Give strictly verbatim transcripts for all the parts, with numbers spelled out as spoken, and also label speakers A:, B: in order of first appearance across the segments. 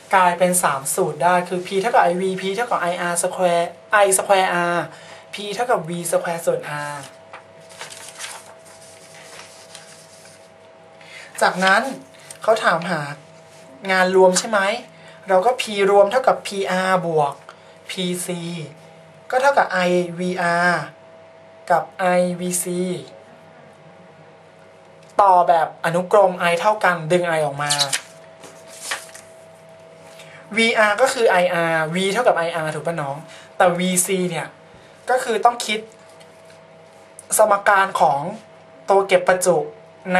A: กลายเป็นสามสูตรได้คือ p เท่ากับ iv p เท่ากับ ir square i square r p เท่ากับ v square ส่วน r จากนั้นเขาถามหางานรวมใช่ไหมเราก็ p รวมเท่ากับ pr บวก pc ก็เท่ากับ ivr กับ ivc ต่อแบบอนุกรม i เท่ากันดึง i ออกมา vr ก็คือ ir v เท่ากับ ir ถูกป่ะน้องแต่ vc เนี่ยก็คือต้องคิดสมการของตัวเก็บประจุใน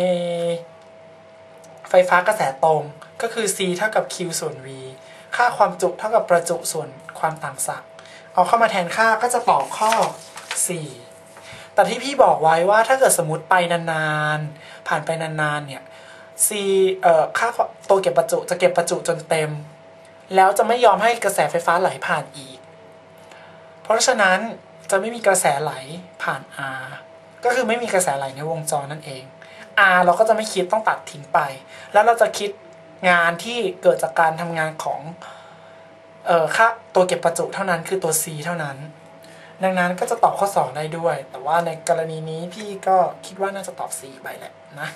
A: ไฟฟ้ากระแสตรงก็คือ c เท่ากับ q ส่วน v ค่าความจุเท่ากับประจุส่วนความต่างศักย์เอาเข้ามาแทนค่าก็จะตอบข้อสี่แต่ที่พี่บอกไว้ว่าถ้าเกิดสมมติไปนานๆผ่านไปนานๆเนี่ย c เอ่อค่าตัวเก็บประจุจะเก็บประจุจนเต็มแล้วจะไม่ยอมให้กระแสไฟฟ้าไหลผ่านอีกเพราะฉะนั้นจะไม่มีกระแสไหลผ่าน R ก็คือไม่มีกระแสไหลในวงจรนั่นเอง R เราก็จะไม่คิดต้องตัดทิ้งไปแล้วเราจะคิดงานที่เกิดจากการทำงานของเอ่อค่าตัวเก็บประจุเท่านั้นคือตัว C เท่านั้นดังนั้นก็จะตอบข้อสองได้ด้วยแต่ว่าในกรณีนี้พี่ก็คิดว่าน่าจะตอบ C ไปแหละนะ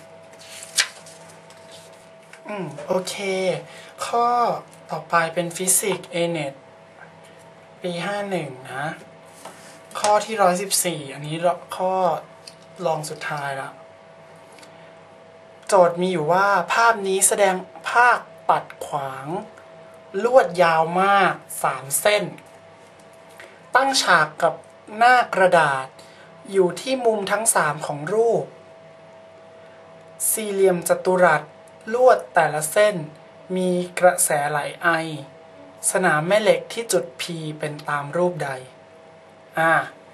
A: อืมโอเคข้อต่อไปเป็นฟิสิกส์ เอ เน็ต ปีห้าสิบเอ็ดนะข้อที่หนึ่งร้อยสิบสี่อันนี้ข้อรองสุดท้ายละโจทย์มีอยู่ว่าภาพนี้แสดงภาคปัดขวางลวดยาวมากสามเส้นตั้งฉากกับหน้ากระดาษอยู่ที่มุมทั้งสามของรูปสี่เหลี่ยมจัตุรัสลวดแต่ละเส้นมีกระแสไหลไอสนามแม่เหล็กที่จุด P เป็นตามรูปใดอ่า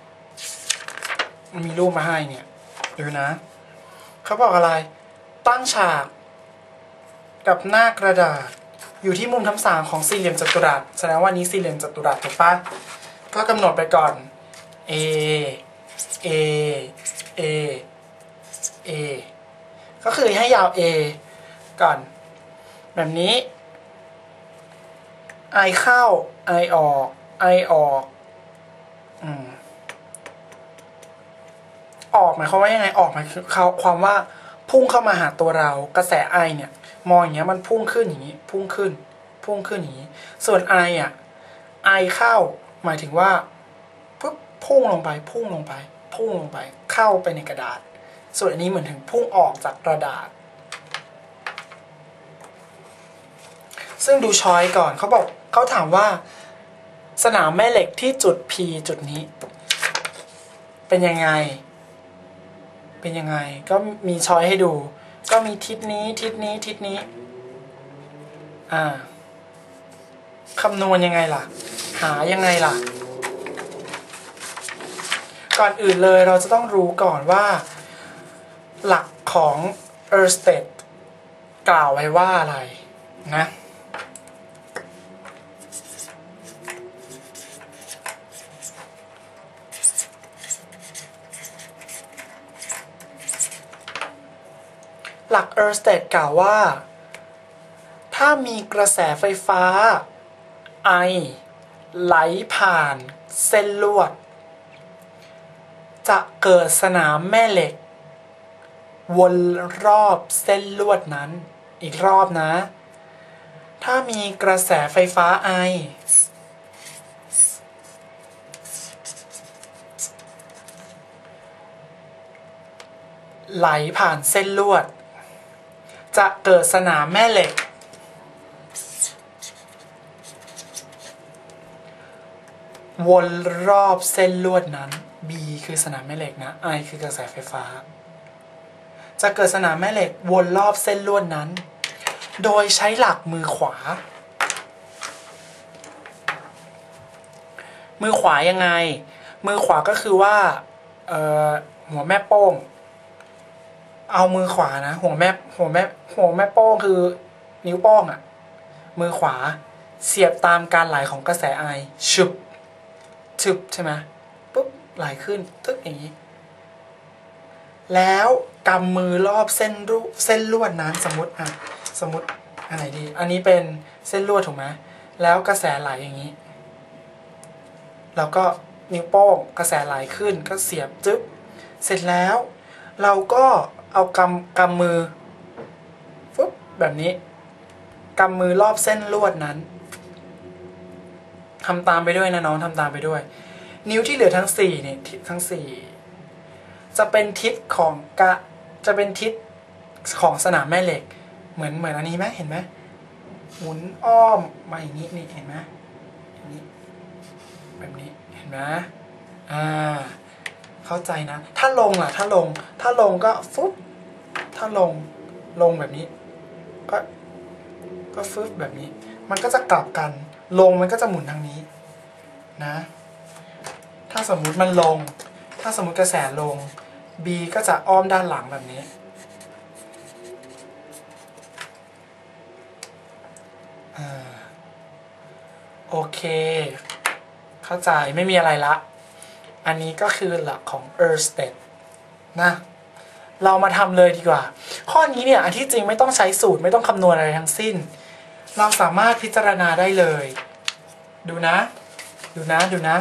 A: มีรูปมาให้เนี่ยดูนะเขาบอกอะไรตั้งฉากกับหน้ากระดาษอยู่ที่มุมทั้งสามของสี่เหลี่ยมจัตุรัสแสดงว่านี้สี่เหลี่ยมจัตุรัสถูกปะก็กำหนดไปก่อน A A A A ก็คือให้ยาว A ก่อนแบบนี้ I เข้า I ออก I ออกอืมออกหมายความว่ายังไงออกหมายความว่าพุ่งเข้ามาหาตัวเรากระแส I เนี่ยมองอย่างเงี้ยมันพุ่งขึ้นอย่างนี้พุ่งขึ้นพุ่งขึ้นอย่างนี้ส่วน I อ่ะ I เข้าหมายถึงว่าปุ๊บพุ่งลงไปพุ่งลงไปพุ่งลงไปเข้าไปในกระดาษส่วนอันนี้เหมือนถึงพุ่งออกจากกระดาษซึ่งดูช้อยก่อนเขาบอกเขาถามว่าสนามแม่เหล็กที่จุด P จุดนี้เป็นยังไงเป็นยังไงก็มีช้อยให้ดูก็มีทิศนี้ทิศนี้ทิศนี้อ่าคำนวณยังไงล่ะหายังไงล่ะก่อนอื่นเลยเราจะต้องรู้ก่อนว่าหลักของเออร์สเตดกล่าวไว้ว่าอะไรนะหลักเออร์สเตดกล่าวว่าถ้ามีกระแสไฟฟ้า I ไหลผ่านเส้นลวดจะเกิดสนามแม่เหล็กวนรอบเส้นลวดนั้นอีกรอบนะถ้ามีกระแสไฟฟ้า I ไหลผ่านเส้นลวดจะเกิดสนามแม่เหล็กวนรอบเส้นลวดนั้น B คือสนามแม่เหล็กนะ I คือกระแสไฟฟ้าจะเกิดสนามแม่เหล็กวนรอบเส้นลวดนั้นโดยใช้หลักมือขวามือขวายังไงมือขวาก็คือว่าเอ่อหัวแม่โป้งเอามือขวานะหัวแม่หัวแม่หัวแม่โป้งคือนิ้วโป้งอ่ะมือขวาเสียบตามการไหลของกระแสไอชึบชึบใช่ไหมปุ๊บไหลขึ้นตึ๊กอย่างนี้แล้วกำมือรอบเส้นรูเส้นลวดนั้นสมมติอ่ะสมมติอันไหนดีอันนี้เป็นเส้นลวดถูกไหมแล้วกระแสไหลอย่างนี้แล้วก็นิ้วโป้งกระแสไหลขึ้นก็เสียบจึ๊บเสร็จแล้วเราก็เอากำกำมือฟึบแบบนี้กำมือรอบเส้นลวดนั้นทำตามไปด้วยนะน้องทำตามไปด้วยนิ้วที่เหลือทั้งสี่เนี่ยทั้งสี่จะเป็นทิศของกะจะเป็นทิศของสนามแม่เหล็กเหมือนเหมือนอันนี้ไหมเห็นไหมหมุนอ้อมมาอย่างนี้นี่เห็นไหมอย่างนี้แบบนี้เห็นไหมอ่าเข้าใจนะถ้าลงล่ะถ้าลงถ้าลงก็ฟึบถ้าลงลงแบบนี้ก็ก็ฟึบแบบนี้มันก็จะกลับกันลงมันก็จะหมุนทางนี้นะถ้าสมมุติมันลงถ้าสมมุติกระแสลง B ก็จะอ้อมด้านหลังแบบนี้โอเคเข้าใจไม่มีอะไรละอันนี้ก็คือหลักของ Ørsted นะเรามาทำเลยดีกว่าข้อนี้เนี่ยอันที่จริงไม่ต้องใช้สูตรไม่ต้องคำนวณอะไรทั้งสิ้นเราสามารถพิจารณาได้เลยดูนะดูนะดูนะ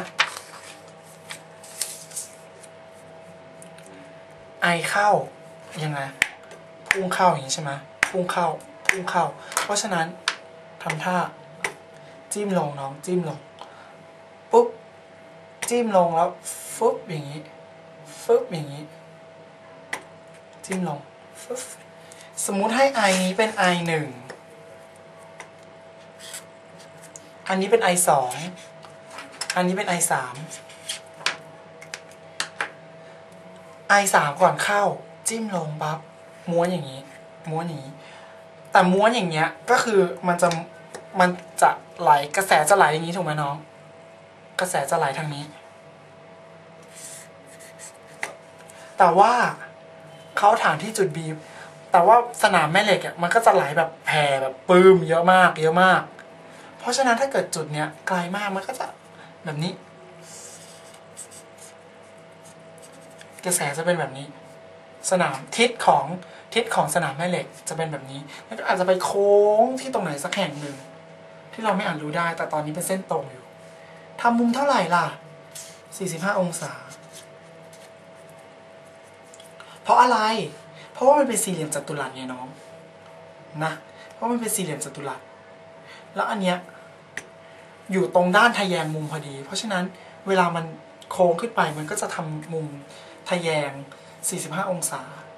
A: ไอเข้ายังไงพุ่งเข้าอย่างนี้ใช่ไหมพุ่งเข้าพุ่งเข้าเพราะฉะนั้นทำท่าจิ้มลงน้องจิ้มลงปุ๊บจิ้มลงแล้วฟึบอย่างนี้ฟึบอย่างนี้จิ้มลงฟึบสมมุติให้ไอนี้เป็นไอหนึ่งอันนี้เป็นไอสองอันนี้เป็นไอสามไอสามก่อนเข้าจิ้มลงปั๊บม้วนอย่างนี้ม้วนอย่างนี้แต่ม้วนอย่างเงี้ยก็คือมันจะมันจะไหลกระแสจะไหลอย่างนี้ถูกไหมน้องกระแสจะไหลทางนี้แต่ว่าเขาถามที่จุด B แต่ว่าสนามแม่เหล็กอ่ะมันก็จะไหลแบบแผ่แบบปื้มเยอะมากเยอะมากเพราะฉะนั้นถ้าเกิดจุดเนี้ยไกลมากมันก็จะแบบนี้กระแสจะเป็นแบบนี้สนามทิศของทิศของสนามแม่เหล็กจะเป็นแบบนี้แล้วก็อาจจะไปโค้งที่ตรงไหนสักแห่งหนึ่งที่เราไม่อาจรู้ได้แต่ตอนนี้เป็นเส้นตรงอยู่ทำมุมเท่าไหร่ล่ะสี่สิบห้าองศาเพราะอะไรเพราะว่ามันเป็นสี่เหลี่ยมจัตุรัสไงน้องนะเพราะมันเป็นสี่เหลี่ยมจัตุรัสแล้วอันเนี้ยอยู่ตรงด้านทะแยงมุมพอดีเพราะฉะนั้นเวลามันโค้งขึ้นไปมันก็จะทำมุมทะแยงสี่สิบห้าองศา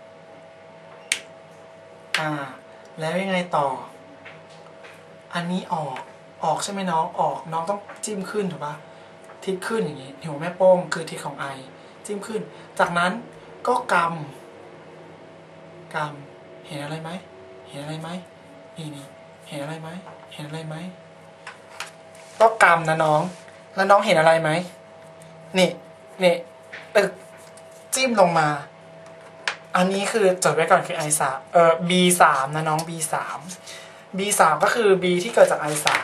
A: อ่าแล้วยังไงต่ออันนี้ออกออกใช่ไหมน้องออกน้องต้องจิ้มขึ้นถูกปะทิศขึ้นอย่างนี้หัวแม่โป้งคือทิศของไอจิ้มขึ้นจากนั้นก็กำกำเห็นอะไรไหมเห็นอะไรไหมนี่นี่เห็นอะไรไหมเห็นอะไรไหมก็กำนะน้องแล้วน้องเห็นอะไรไหมนี่นี่ตึกจิ้มลงมาอันนี้คือจดไว้ก่อนคือ ไอ สาม เอ่อ บี สาม นะน้อง บี สาม บี สาม ก็คือ B ที่เกิดจาก ไอ สาม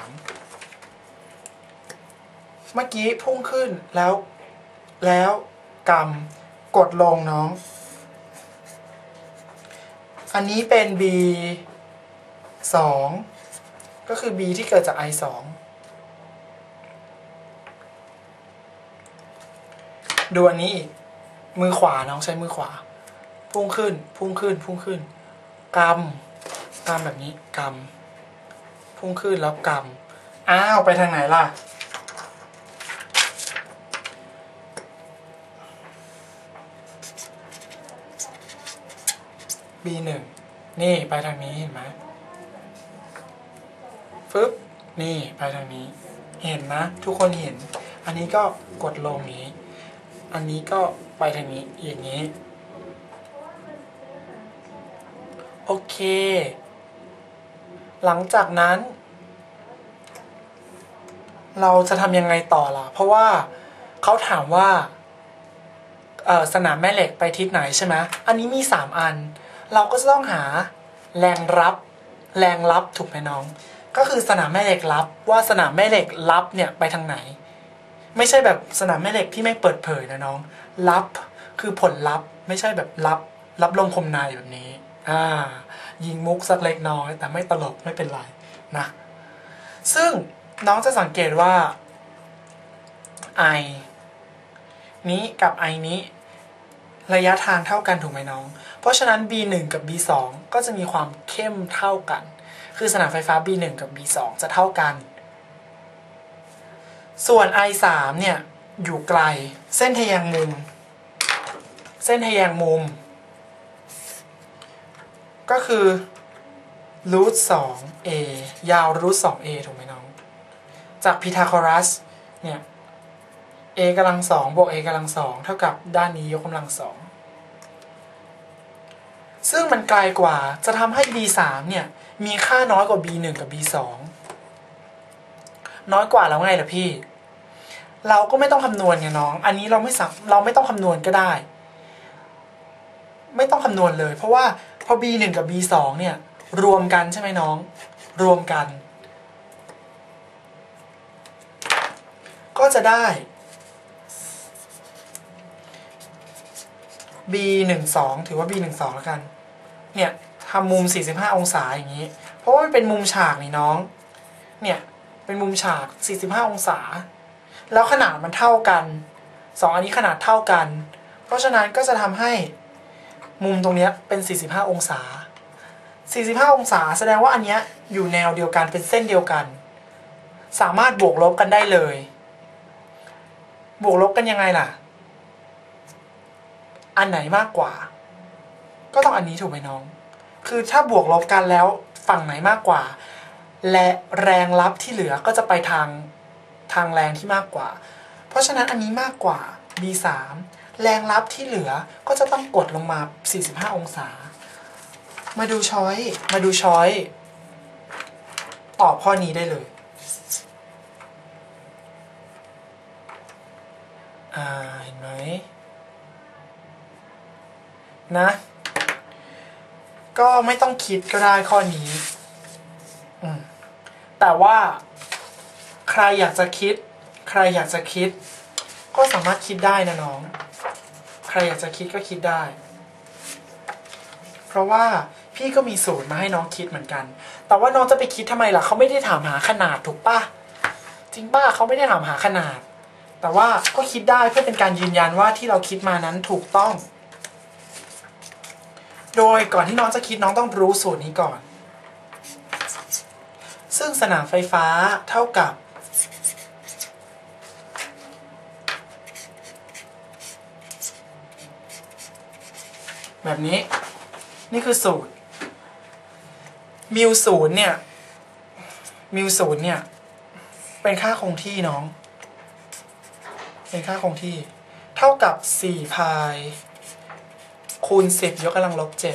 A: เมื่อกี้พุ่งขึ้นแล้วแล้วกำกดลงน้องอันนี้เป็น B สอง ก็คือ B ที่เกิดจาก ไอ สอง ดูอันนี้อีกมือขวาน้องใช้มือขวาพุ่งขึ้นพุ่งขึ้นพุ่งขึ้นกำกำแบบนี้กำพุ่งขึ้นแล้วกำอ้าวไปทางไหนล่ะ บี หนึ่ง นี่ไปทางนี้เห็นไหมฟึบนี่ไปทางนี้เห็นนะทุกคนเห็นอันนี้ก็กดลงนี้อันนี้ก็ไปทางนี้อย่างนี้โอเคหลังจากนั้นเราจะทำยังไงต่อล่ะเพราะว่าเขาถามว่าสนามแม่เหล็กไปทิศไหนใช่ไหมอันนี้มีสามอันเราก็จะต้องหาแรงรับแรงรับถูกไหมน้องก็คือสนามแม่เหล็กรับว่าสนามแม่เหล็กรับเนี่ยไปทางไหนไม่ใช่แบบสนามแม่เหล็กที่ไม่เปิดเผยนะน้องรับคือผลลัพธ์ไม่ใช่แบบรับรับลงคมในแบบนี้อ่ายิงมุกสักเล็กน้อยแต่ไม่ตลกไม่เป็นไรนะซึ่งน้องจะสังเกตว่า i นี้กับ i นี้ระยะทางเท่ากันถูกไหมน้องเพราะฉะนั้น บี หนึ่ง กับ บี สอง ก็จะมีความเข้มเท่ากันคือสนามไฟฟ้า บี หนึ่ง กับ บี สอง จะเท่ากันส่วน ไอ สาม เนี่ยอยู่ไกลเส้นทะแยงมุมเส้นทะแยงมุมก็คือรูทสอง เอ ยาวรูทสอง เอ ถูกไหมน้องจากพีทาโกรัสเนี่ย a กำลังสองบวก a กำลังสองเท่ากับด้านนี้ยกกำลังสองซึ่งมันไกลกว่าจะทำให้ บี สาม เนี่ยมีค่าน้อยกว่า บี หนึ่ง กับ บี สอง น้อยกว่าแล้วไงล่ะพี่เราก็ไม่ต้องคำนวณไงน้องอันนี้เราไม่สัเราไม่ต้องคำนวณก็ได้ไม่ต้องคำนวณเลยเพราะว่าพอ บี หนึ่ง กับ บี สอง เนี่ยรวมกันใช่ไหมน้องรวมกันก็จะได้ บี หนึ่ง สอง ถือว่า บี หนึ่ง สอง แล้วกันเนี่ยทำมุมสี่สิบห้าองศาอย่างนี้เพราะว่ามันเป็นมุมฉากนี่น้องเนี่ยเป็นมุมฉากสี่สิบห้าองศาแล้วขนาดมันเท่ากันสองอันนี้ขนาดเท่ากันเพราะฉะนั้นก็จะทำให้มุมตรงนี้เป็นสี่สิบห้าองศาสี่สิบห้าองศาแสดงว่าอันนี้อยู่แนวเดียวกันเป็นเส้นเดียวกันสามารถบวกลบกันได้เลยบวกลบกันยังไงล่ะอันไหนมากกว่าก็ต้องอันนี้ถูกไหมน้องคือถ้าบวกลบกันแล้วฝั่งไหนมากกว่าและแรงรับที่เหลือก็จะไปทางทางแรงที่มากกว่าเพราะฉะนั้นอันนี้มากกว่า บี สาม แรงรับที่เหลือก็จะต้องกดลงมาสี่สิบห้าองศามาดูช้อยมาดูช้อยตอบข้อนี้ได้เลยอ่าเห็นไหมนะก็ไม่ต้องคิดก็ได้ข้อนี้อืมแต่ว่าใครอยากจะคิดใครอยากจะคิดก็สามารถคิดได้นะน้องใครอยากจะคิดก็คิดได้เพราะว่าพี่ก็มีสูตรมาให้น้องคิดเหมือนกันแต่ว่าน้องจะไปคิดทำไมล่ะเขาไม่ได้ถามหาขนาดถูกป่ะจริงป่ะเขาไม่ได้ถามหาขนาดแต่ว่าก็คิดได้เพื่อเป็นการยืนยันว่าที่เราคิดมานั้นถูกต้องโดยก่อนที่น้องจะคิดน้องต้องรู้สูตรนี้ก่อนซึ่งสนามไฟฟ้าเท่ากับแบบนี้นี่คือสูตรมิวศูนย์เนี่ยมิวศูนย์เนี่ยเป็นค่าคงที่น้องเป็นค่าคงที่เท่ากับสี่พายคูณสิบยกกำลังลบเจ็ด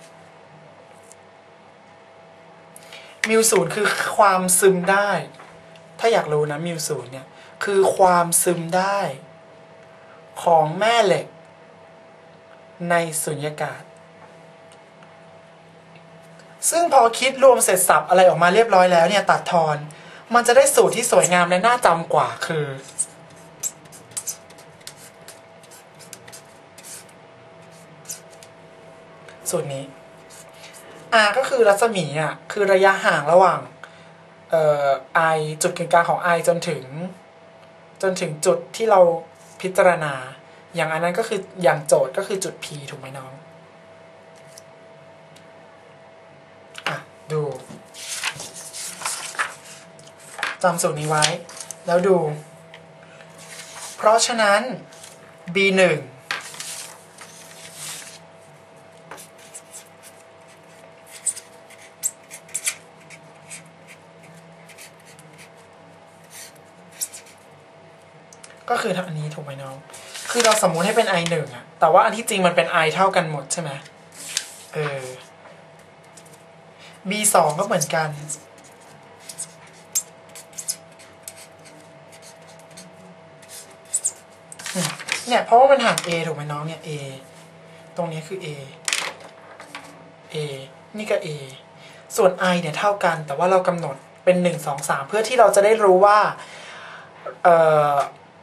A: มิวศูนย์คือความซึมได้ถ้าอยากรู้นะมิวศูนย์เนี่ยคือความซึมได้ของแม่เหล็กในสุญญากาศซึ่งพอคิดรวมเสร็จสับอะไรออกมาเรียบร้อยแล้วเนี่ยตัดทอนมันจะได้สูตรที่สวยงามและน่าจำกว่าคือสูตรนี้ r ก็คือรัศมีอ่ะคือระยะห่างระหว่างเอ่อ i จุดกึ่งกลางของ i จนถึงจนถึงจุดที่เราพิจารณาอย่างอันนั้นก็คืออย่างโจทย์ก็คือจุด p ถูกไหมน้องอ่ะดูจำสูตรนี้ไว้แล้วดูเพราะฉะนั้น บี หนึ่งก็คือทำอันนี้ถูกไหมน้องคือเราสมมุติให้เป็น i หนึ่งอะแต่ว่าอันที่จริงมันเป็น i เท่ากันหมดใช่ไหมเออ บี สองก็เหมือนกันเนี่ยเพราะว่ามันห่าง a ถูกไหมน้องเนี่ย a ตรงนี้คือ a a นี่ก็ a ส่วน i เนี่ยเท่ากันแต่ว่าเรากำหนดเป็นหนึ่ง สอง สามเพื่อที่เราจะได้รู้ว่าเอ่อ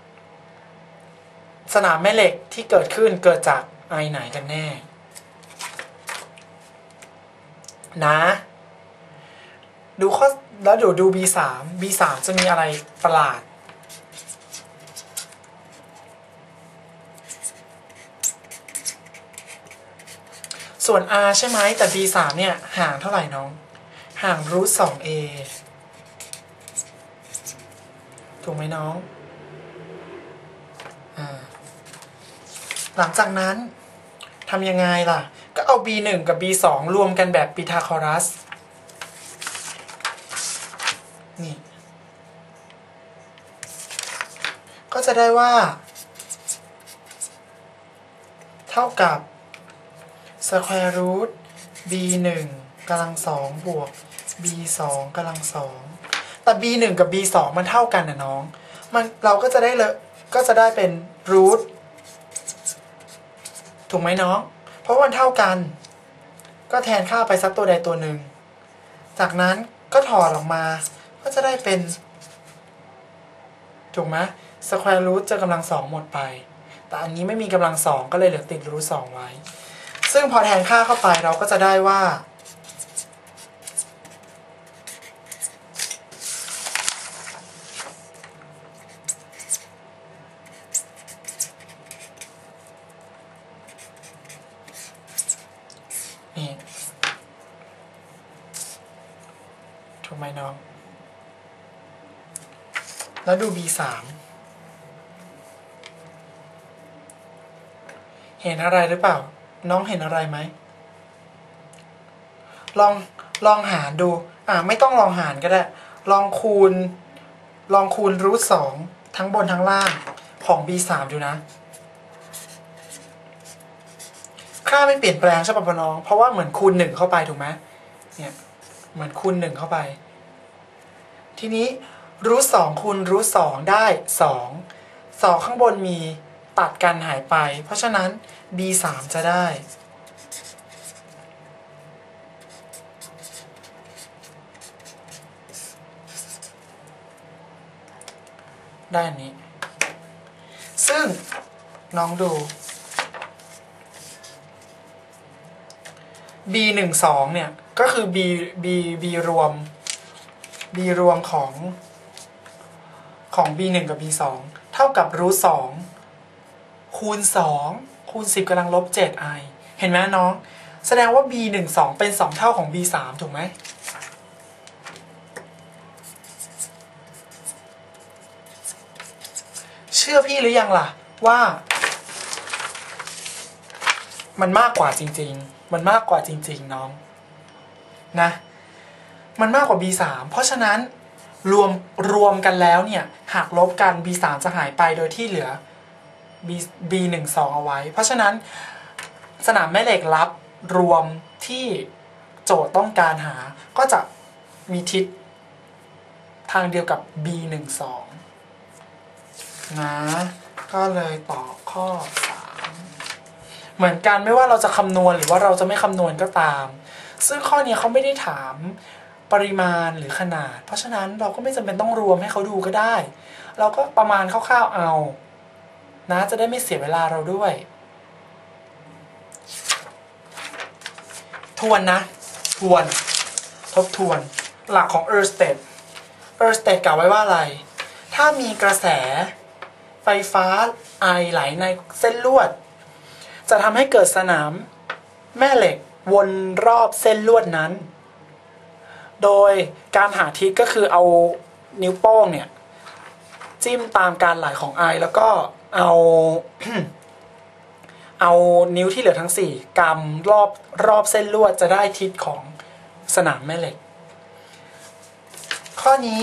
A: สนามแม่เหล็กที่เกิดขึ้นเกิดจาก i ไหนกันแน่นะดูข้อแล้วเดี๋ยวดู บี สาม บี สาม จะมีอะไรประหลาดส่วน r ใช่ไหมแต่ บี สาม เนี่ยห่างเท่าไหร่น้องห่างรูทสอง a ถูกไหมน้องอ่าหลังจากนั้นทำยังไงล่ะก็เอา บี หนึ่ง กับ บี สอง รวมกันแบบพีทาโกรัสนี่ก็จะได้ว่าเท่ากับ square root b หนึ่งกำลังสองบวก b สองกำลังสองแต่ b หนึ่งกับ b สองมันเท่ากันนะน้องมันเราก็จะได้เลยก็จะได้เป็น root ถูกไหมน้องเพราะมันเท่ากันก็แทนค่าไปสักตัวใดตัวหนึ่งจากนั้นก็ถอดออกมาก็จะได้เป็นถูกไหม square root จะกำลังสองหมดไปแต่อันนี้ไม่มีกำลังสองก็เลยเหลือติด root สองไว้ซึ่งพอแทนค่าเข้าไปเราก็จะได้ว่านี่ถูกไหมน้องแล้วดู บี สาม เห็นอะไรหรือเปล่าน้องเห็นอะไรไหมลองลองหารดูอ่าไม่ต้องลองหารก็ได้ลองคูณลองคูณรูทสองทั้งบนทั้งล่างของ บี สาม ดูนะค่าไม่เปลี่ยนแปลงใช่ป่ะน้องเพราะว่าเหมือนคูณหนึ่งเข้าไปถูกไหมเนี่ยเหมือนคูณหนึ่งเข้าไปทีนี้รูทสองคูณรูทสองได้สองสองข้างบนมีตัดกันหายไปเพราะฉะนั้น บี สาม จะได้ได้อันนี้ซึ่งน้องดู b หนึ่ง สองเนี่ยก็คือ b b b รวม b รวมของของ b หนึ่ง กับ b สองเท่ากับรูทสองคูณสองคูณสิบกำลังลบเจ็ด i เห็นไหมน้องแสดงว่า b หนึ่ง สองเป็นสองเท่าของ b สามถูกไหมเชื่อพี่หรือยังล่ะว่ามันมากกว่าจริงๆมันมากกว่าจริงๆน้องนะมันมากกว่า บี สาม เพราะฉะนั้นรวมรวมกันแล้วเนี่ยหากลบกัน บี สาม จะหายไปโดยที่เหลือ b b หนึ่ง สองเอาไว้เพราะฉะนั้นสนามแม่เหล็กลับรวมที่โจทย์ต้องการหาก็จะมีทิศทางเดียวกับ b หนึ่ง สองนะก็เลยตอบข้อสามเหมือนกันไม่ว่าเราจะคำนวณหรือว่าเราจะไม่คำนวณก็ตามซึ่งข้อนี้เขาไม่ได้ถามปริมาณหรือขนาดเพราะฉะนั้นเราก็ไม่จำเป็นต้องรวมให้เขาดูก็ได้เราก็ประมาณคร่าวๆเอานะจะได้ไม่เสียเวลาเราด้วยทวนนะทวนทบทวนหลักของ Ørsted Ørsted กล่าวไว้ว่าอะไรถ้ามีกระแสไฟฟ้าไอไหลในเส้นลวดจะทำให้เกิดสนามแม่เหล็กวนรอบเส้นลวดนั้นโดยการหาทิศก็คือเอานิ้วโป้งเนี่ยจิ้มตามการไหลของไอแล้วก็เอา เอานิ้วที่เหลือทั้งสี่กำรอบรอบเส้นลวดจะได้ทิศของสนามแม่เหล็กข้อนี้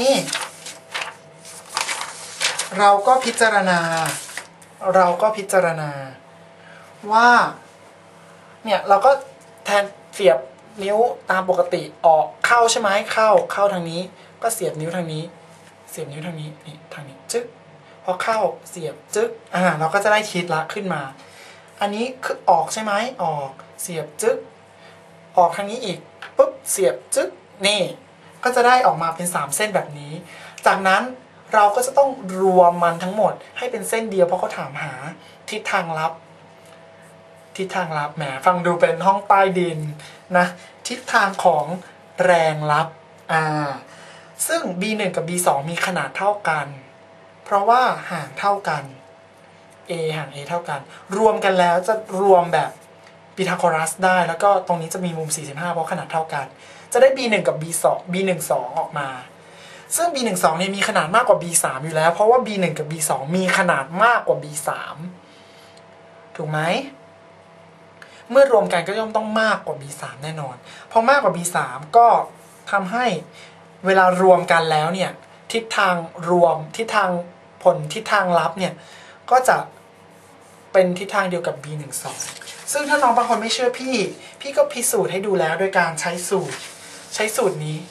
A: เราก็พิจารณาเราก็พิจารณาว่าเนี่ยเราก็แทนเสียบนิ้วตามปกติออกเข้าใช่ไหมเข้าเข้าทางนี้ก็เสียบนิ้วทางนี้เสียบนิ้วทางนี้นี่ทางนี้จึ๊กพอเข้าเสียบจึ๊กอ่าเราก็จะได้ทิศละขึ้นมาอันนี้คือออกใช่ไหมออกเสียบจึ๊กออกทางนี้อีกปุ๊บเสียบจึ๊กนี่ก็จะได้ออกมาเป็นสามเส้นแบบนี้จากนั้นเราก็จะต้องรวมมันทั้งหมดให้เป็นเส้นเดียวเพราะเขาถามหาทิศทางลับทิศทางลับแหมฟังดูเป็นห้องใต้ดินนะทิศทางของแรงลับอ่าซึ่ง บี หนึ่ง กับ บี สอง มีขนาดเท่ากันเพราะว่าห่างเท่ากัน a ห่าง a เท่ากันรวมกันแล้วจะรวมแบบพีทาโกรัสได้แล้วก็ตรงนี้จะมีมุมสี่สิบห้าเพราะขนาดเท่ากันจะได้ บี หนึ่ง กับ บี สอง บี หนึ่ง สอง ออกมาซึ่ง บี หนึ่ง สอง เนี่ยมีขนาดมากกว่า บี สาม อยู่แล้วเพราะว่า บี หนึ่ง กับ บี สอง มีขนาดมากกว่า บี สาม ถูกไหมเมื่อรวมกันก็ย่อมต้องมากกว่า บี สาม แน่นอนพอมากกว่า บี สาม ก็ทำให้เวลารวมกันแล้วเนี่ยทิศทางรวมทิศทางผลทิศทางลับเนี่ยก็จะเป็นทิศทางเดียวกับ บี หนึ่ง สอง ซึ่งถ้าน้องบางคนไม่เชื่อพี่พี่ก็พิสูจน์ให้ดูแล้วโดยการใช้สูตรใช้สูตรนี้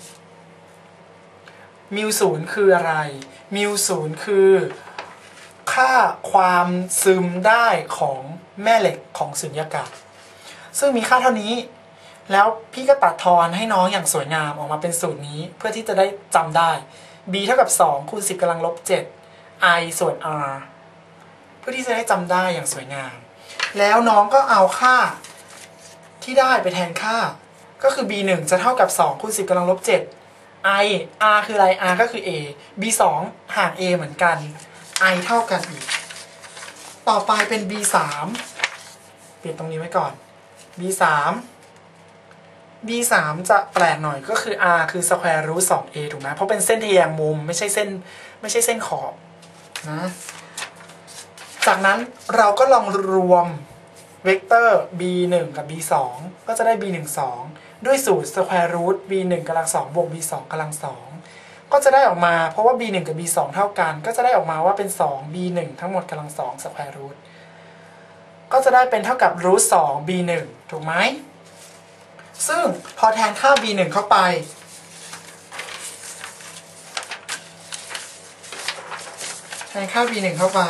A: มิวศูนย์คืออะไรมิวศูนย์คือค่าความซึมได้ของแม่เหล็กของสุญญากาศซึ่งมีค่าเท่านี้แล้วพี่ก็ตัดทอนให้น้องอย่างสวยงามออกมาเป็นสูตรนี้เพื่อที่จะได้จำได้ b เท่ากับสองคูณสิบกำลังลบเจ็ด i ส่วน r เพื่อที่จะได้จำได้อย่างสวยงามแล้วน้องก็เอาค่าที่ได้ไปแทนค่าก็คือ b หนึ่ง จะเท่ากับสองคูณสิบกำลังลบเจ็ด i r คืออะไร r ก็คือ a b สอง ห่าง a เหมือนกัน i เท่ากันอีกต่อไปเป็น b สามเปลี่ยนตรงนี้ไว้ก่อน b สาม b สามจะแปลกหน่อยก็คือ r คือ square root สอง a ถูกไหมเพราะเป็นเส้นทะแยงมุมไม่ใช่เส้นไม่ใช่เส้นขอบนะจากนั้นเราก็ลองรวมเวกเตอร์ b หนึ่ง กับ b สอง ก็จะได้ b หนึ่ง สอง ด้วยสูตร square root b หนึ่งกำลังสองบวก b สองกำลังสองก็จะได้ออกมาเพราะว่า b หนึ่ง กับ b สอง เท่ากันก็จะได้ออกมาว่าเป็น สอง b หนึ่ง ทั้งหมดกำลังสอง square root ก็จะได้เป็นเท่ากับ root สอง b หนึ่ง ถูกไหมซึ่งพอแทนค่า b หนึ่ง เข้าไปแทนค่า b หนึ่ง เข้าไป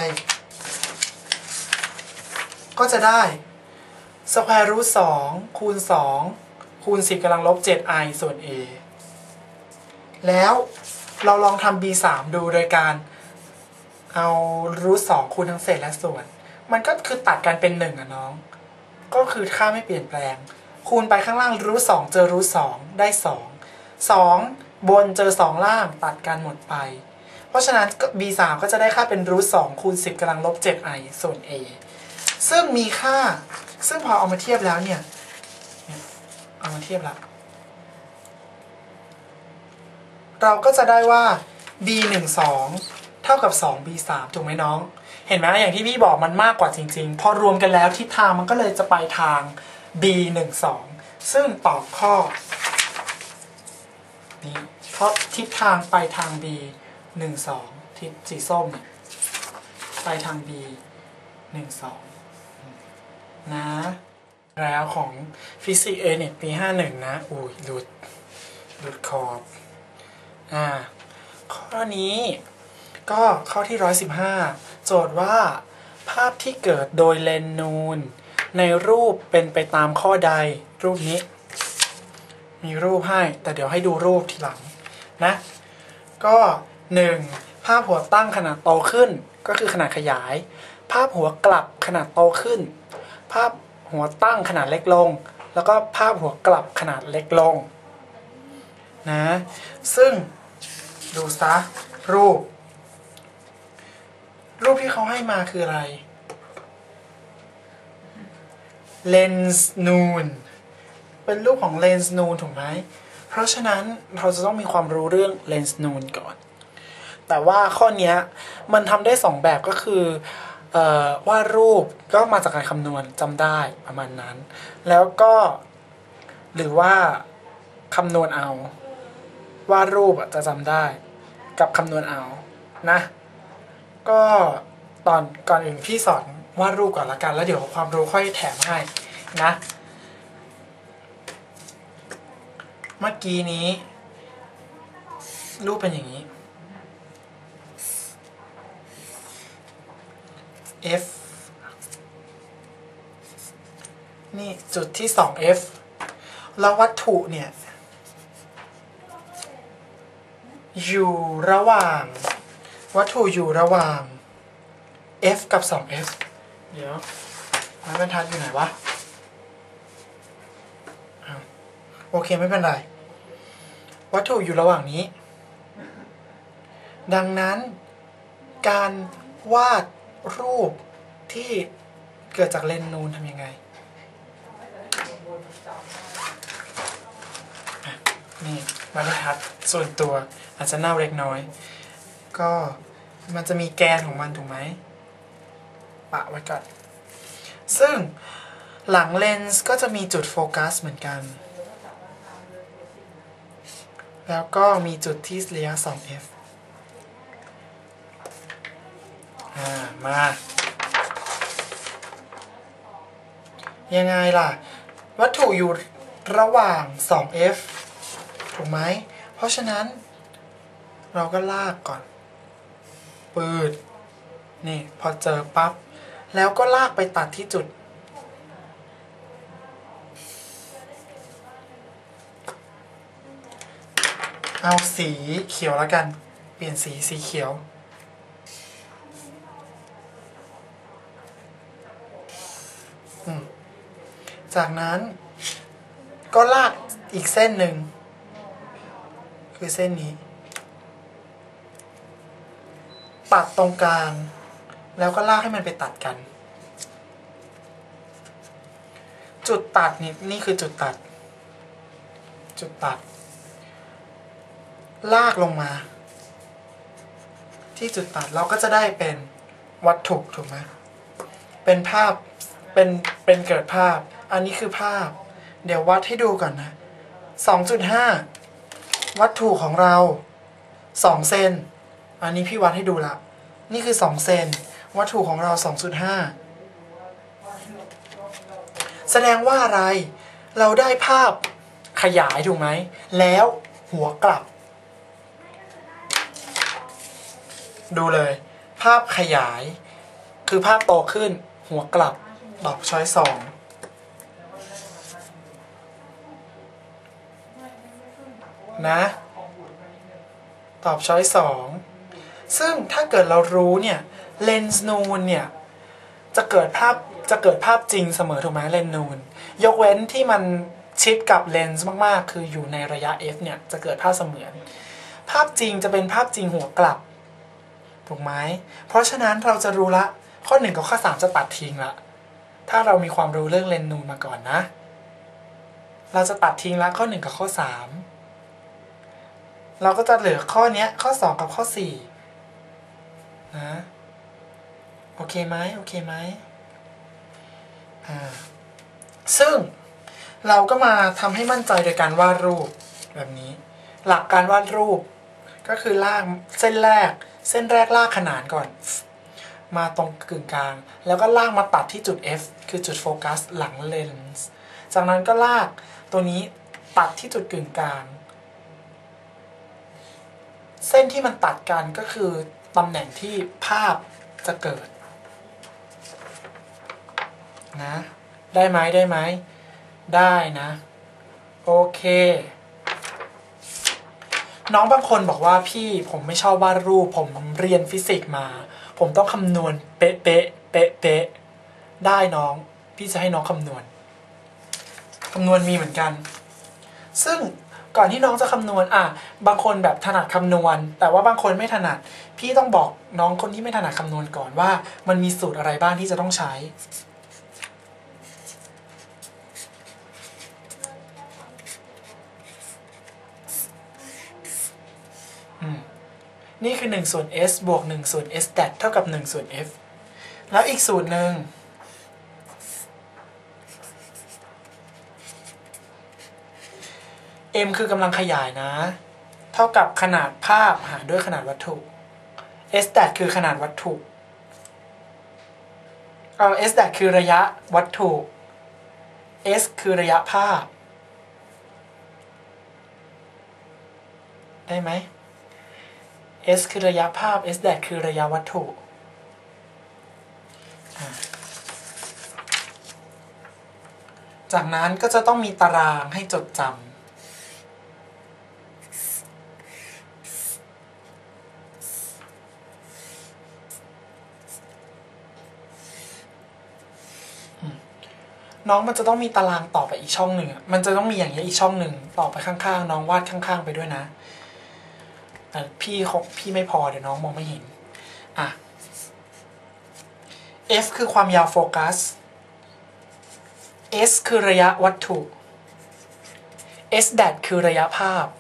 A: ก็จะได้ square root สองคูณสองคูณสิบกำลังลบเจ็ด i ส่วน a แล้วเราลองทำ b สาม ดูโดยการเอา root สองคูณทั้งเศษและส่วนมันก็คือตัดกันเป็นหนึ่งอ่ะน้องก็คือค่าไม่เปลี่ยนแปลงคูณไปข้างล่าง root สองเจอ root สองได้สอง สองบนเจอสองล่างตัดกันหมดไปเพราะฉะนั้น b สาม ก็จะได้ค่าเป็น root สองคูณสิบกำลังลบเจ็ด i ส่วน a ซึ่งมีค่าซึ่งพอเอามาเทียบแล้วเนี่ยเอามาเทียบแล้วเราก็จะได้ว่า b หนึ่ง สอง เท่ากับ สอง b สาม ถูกไหมน้องเห็นไหมอย่างที่พี่บอกมันมากกว่าจริงๆพอรวมกันแล้วทิศทางมันก็เลยจะไปทาง b หนึ่ง สอง ซึ่งตอบข้อนี้เพราะทิศทางไปทาง b หนึ่ง สองทิศสีส้มเนี่ยไปทาง b หนึ่ง สองนะแล้วของฟิสิกส์เอเนี่ยปีห้าสิบเอ็ดนะอุ้ยหลุดหลุดขอบอ่าข้อนี้ก็ข้อที่หนึ่งร้อยสิบห้าโจทย์ว่าภาพที่เกิดโดยเลนนูนในรูปเป็นไปตามข้อใดรูปนี้มีรูปให้แต่เดี๋ยวให้ดูรูปทีหลังนะก็หนึ่งภาพหัวตั้งขนาดโตขึ้นก็คือขนาดขยายภาพหัวกลับขนาดโตขึ้นภาพหัวตั้งขนาดเล็กลงแล้วก็ภาพหัวกลับขนาดเล็กลงนะซึ่งดูซะรูปรูปที่เขาให้มาคืออะไรเลนส์นูนเป็นรูปของเลนส์นูนถูกไหมเพราะฉะนั้นเราจะต้องมีความรู้เรื่องเลนส์นูนก่อนแต่ว่าข้อนี้มันทำได้สองแบบก็คือวาดรูปก็มาจากการคำนวณจำได้ประมาณนั้นแล้วก็หรือว่าคำนวณเอาวาดรูปจะจำได้กับคำนวณเอานะก็ตอนก่อนอื่นพี่สอนวาดรูปก่อนละกันแล้วเดี๋ยวความรู้ค่อยแถมให้นะเมื่อกี้นี้รูปเป็นอย่างนี้ f นี่จุดที่ สอง f แล้ววัตถุเนี่ยอยู่ระหว่างวัตถุอยู่ระหว่าง f กับ สอง f เดี๋ยวไม้บรรทัดอยู่ไหนวะโอเคไม่เป็นไรวัตถุอยู่ระหว่างนี้ดังนั้นการวาดรูปที่เกิดจากเลนส์นูนทำยังไงนี่บรรทัดส่วนตัวอาจจะเน่าเล็กน้อยก็มันจะมีแกนของมันถูกไหมปะไว้ก่อนซึ่งหลังเลนส์ก็จะมีจุดโฟกัสเหมือนกันแล้วก็มีจุดที่ระยะ สองเอฟ อ่ามายังไงล่ะวัตถุอยู่ระหว่าง สองเอฟ ถูกไหมเพราะฉะนั้นเราก็ลากก่อนปืดนี่พอเจอปั๊บแล้วก็ลากไปตัดที่จุดเอาสีเขียวแล้วกันเปลี่ยนสีสีเขียวจากนั้นก็ลากอีกเส้นหนึ่งคือเส้นนี้ปัดตรงกลางแล้วก็ลากให้มันไปตัดกันจุดตัดนี่นี่คือจุดตัดจุดตัดลากลงมาที่จุดตัดเราก็จะได้เป็นวัตถุถูกไหมเป็นภาพเป็นเป็นเกิดภาพอันนี้คือภาพเดี๋ยววัดให้ดูก่อนนะ สองจุดห้า วัตถุของเราสองเซนอันนี้พี่วัดให้ดูละนี่คือสองเซนวัตถุของเรา สองจุดห้า แสดงว่าอะไรเราได้ภาพขยายถูกไหมแล้วหัวกลับดูเลยภาพขยายคือภาพโตขึ้นหัวกลับตอบช้อยสองนะตอบช้อยสองซึ่งถ้าเกิดเรารู้เนี่ยเลนส์นูนเนี่ยจะเกิดภาพจะเกิดภาพจริงเสมอถูกไหมเลนส์นูนยกเว้นที่มันชิดกับเลนส์มากๆคืออยู่ในระยะ f เนี่ยจะเกิดภาพเสมือนภาพจริงจะเป็นภาพจริงหัวกลับถูกไหมเพราะฉะนั้นเราจะรู้ละข้อหนึ่งกับข้อสามจะตัดทิ้งละถ้าเรามีความรู้เรื่องเลนส์นูนมาก่อนนะเราจะตัดทิ้งละข้อหนึ่งกับข้อสามเราก็จะเหลือข้อนี้ข้อสองกับข้อสี่นะโอเคไหมโอเคไหมอ่าซึ่งเราก็มาทำให้มั่นใจโดยการวาดรูปแบบนี้หลักการวาดรูปก็คือลากเส้นแรกเส้นแรกลากขนานก่อนมาตรงกึ่งกลางแล้วก็ลากมาตัดที่จุด F คือจุดโฟกัสหลังเลนส์จากนั้นก็ลากตัวนี้ตัดที่จุดกึ่งกลางเส้นที่มันตัดกันก็คือตำแหน่งที่ภาพจะเกิดนะได้ไหมได้ไหมได้นะโอเคน้องบางคนบอกว่าพี่ผมไม่ชอบวาดรูปผมเรียนฟิสิกส์มาผมต้องคำนวณเป๊ะเป๊ะเป๊ะเป๊ะได้น้องพี่จะให้น้องคำนวณคำนวณมีเหมือนกันซึ่งก่อนที่น้องจะคำนวณอ่ะบางคนแบบถนัดคำนวณแต่ว่าบางคนไม่ถนัดพี่ต้องบอกน้องคนที่ไม่ถนัดคำนวณก่อนว่ามันมีสูตรอะไรบ้างที่จะต้องใช้นี่คือหนึ่งส่วน s บวกหนึ่งส่วน s แดดเท่ากับหนึ่งส่วน f แล้วอีกสูตรหนึ่ง m คือกำลังขยายนะเท่ากับขนาดภาพหารด้วยขนาดวัตถุ s แดดคือขนาดวัตถุเอา s แดดคือระยะวัตถุ s คือระยะภาพได้ไหมs คือระยะภาพ s แดดคือระยะวัตถุจากนั้นก็จะต้องมีตารางให้จดจำน้องมันจะต้องมีตารางต่อไปอีกช่องหนึ่งมันจะต้องมีอย่างนี้อีกช่องหนึ่งต่อไปข้างๆน้องวาดข้างๆไปด้วยนะแต่พี่เขาพี่ไม่พอเดี๋ยวน้องมองไม่เห็นอ่ะ F คือความยาวโฟกัส S คือระยะวัตถุ S' คือระยะภาพ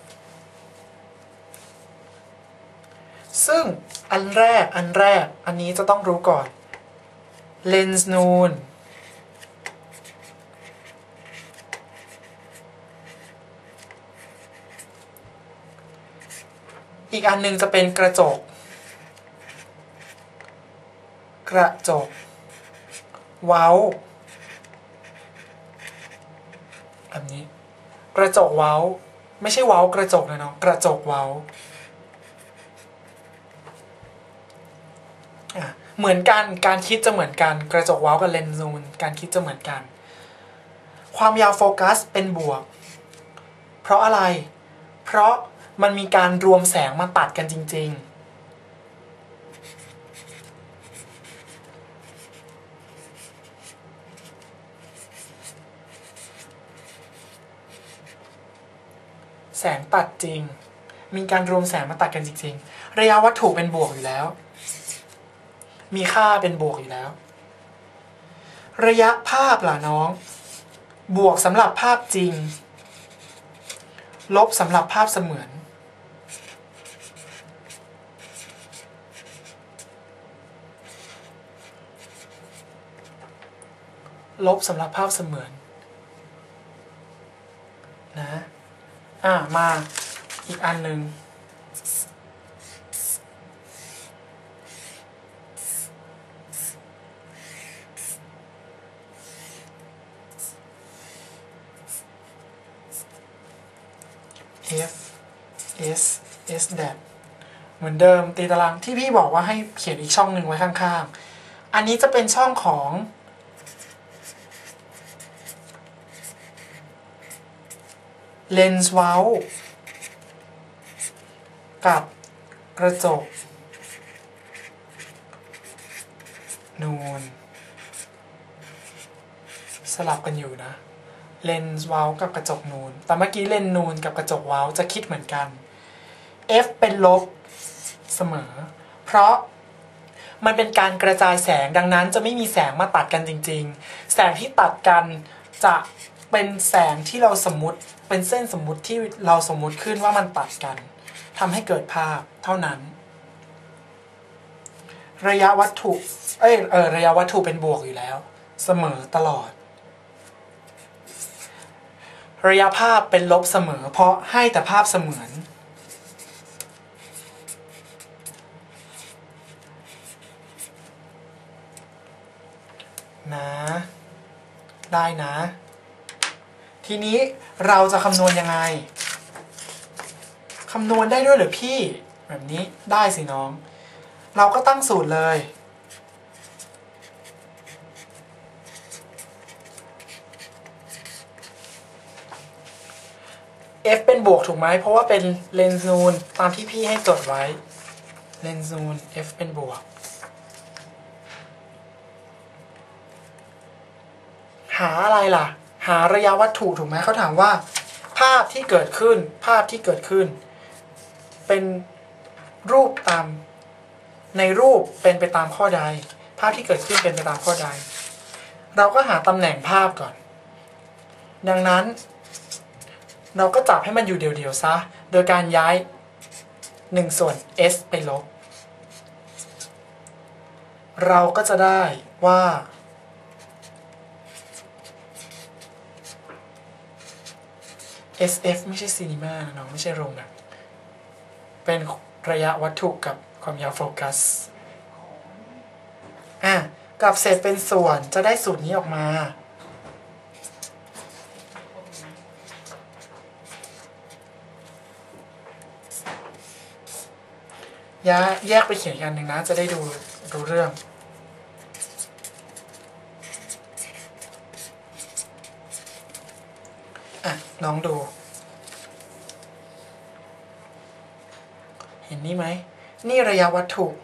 A: ซึ่งอันแรกอันแรกอันนี้จะต้องรู้ก่อนเลนส์นูนอีกอันหนึ่งจะเป็นกระจกกระจกเว้าแบบนี้กระจกเว้าไม่ใช่เว้ากระจกนะเนาะกระจกเว้าเหมือนกันการคิดจะเหมือนกันกระจกเว้ากับเลนส์นูนการคิดจะเหมือนกันความยาวโฟกัสเป็นบวกเพราะอะไรเพราะมันมีการรวมแสงมาตัดกันจริงๆแสงตัดจริงมีการรวมแสงมาตัดกันจริงๆระยะวัตถุเป็นบวกอยู่แล้วมีค่าเป็นบวกอยู่แล้วระยะภาพล่ะน้องบวกสำหรับภาพจริงลบสำหรับภาพเสมือนลบสำหรับภาพเสมือนนะอ่ะมาอีกอันหนึ่งF S S แดดเหมือนเดิมตีตารางที่พี่บอกว่าให้เขียนอีกช่องหนึ่งไว้ข้างๆอันนี้จะเป็นช่องของเลนส์เว้ากับกระจกนูนสลับกันอยู่นะเลนส์เว้ากับกระจกนูนแต่เมื่อกี้เลนส์นูนกับกระจกเว้าจะคิดเหมือนกัน F เป็นลบเสมอเพราะมันเป็นการกระจายแสงดังนั้นจะไม่มีแสงมาตัดกันจริงๆแสงที่ตัดกันจะเป็นแสงที่เราสมมุติเป็นเส้นสมมุติที่เราสมมุติขึ้นว่ามันตัดกันทำให้เกิดภาพเท่านั้นระยะวัตถุเอ้ยเออระยะวัตถุเป็นบวกอยู่แล้วเสมอตลอดระยะภาพเป็นลบเสมอเพราะให้แต่ภาพเสมือนนะได้นะทีนี้เราจะคำนวณยังไงคำนวณได้ด้วยหรือพี่แบบนี้ได้สิน้องเราก็ตั้งสูตรเลย F เป็นบวกถูกไหมเพราะว่าเป็นเลนส์นูนตามที่พี่ให้จดไว้เลนส์นูน F เป็นบวกหาอะไรล่ะหาระยะวัตถุถูกไหมเขาถามว่าภาพที่เกิดขึ้นภาพที่เกิดขึ้นเป็นรูปตามในรูปเป็นไปตามข้อใดภาพที่เกิดขึ้นเป็นไปตามข้อใดเราก็หาตำแหน่งภาพก่อนดังนั้นเราก็จับให้มันอยู่เดี่ยวๆซะโดยการย้ายหนึ่งส่วน s ไปลบเราก็จะได้ว่าเอส เอฟ ไม่ใช่ซีนีมานะน้องไม่ใช่โรงหนังเป็นระยะวัตถุกับความยาวโฟกัสอ่ะกับเศษเป็นส่วนจะได้สูตรนี้ออกมาแยกไปเขียนกันหนึ่งนะจะได้ดูรู้เรื่องอ่ะลองดูเห็นนี่ไหมนี่ระยะวัตถุ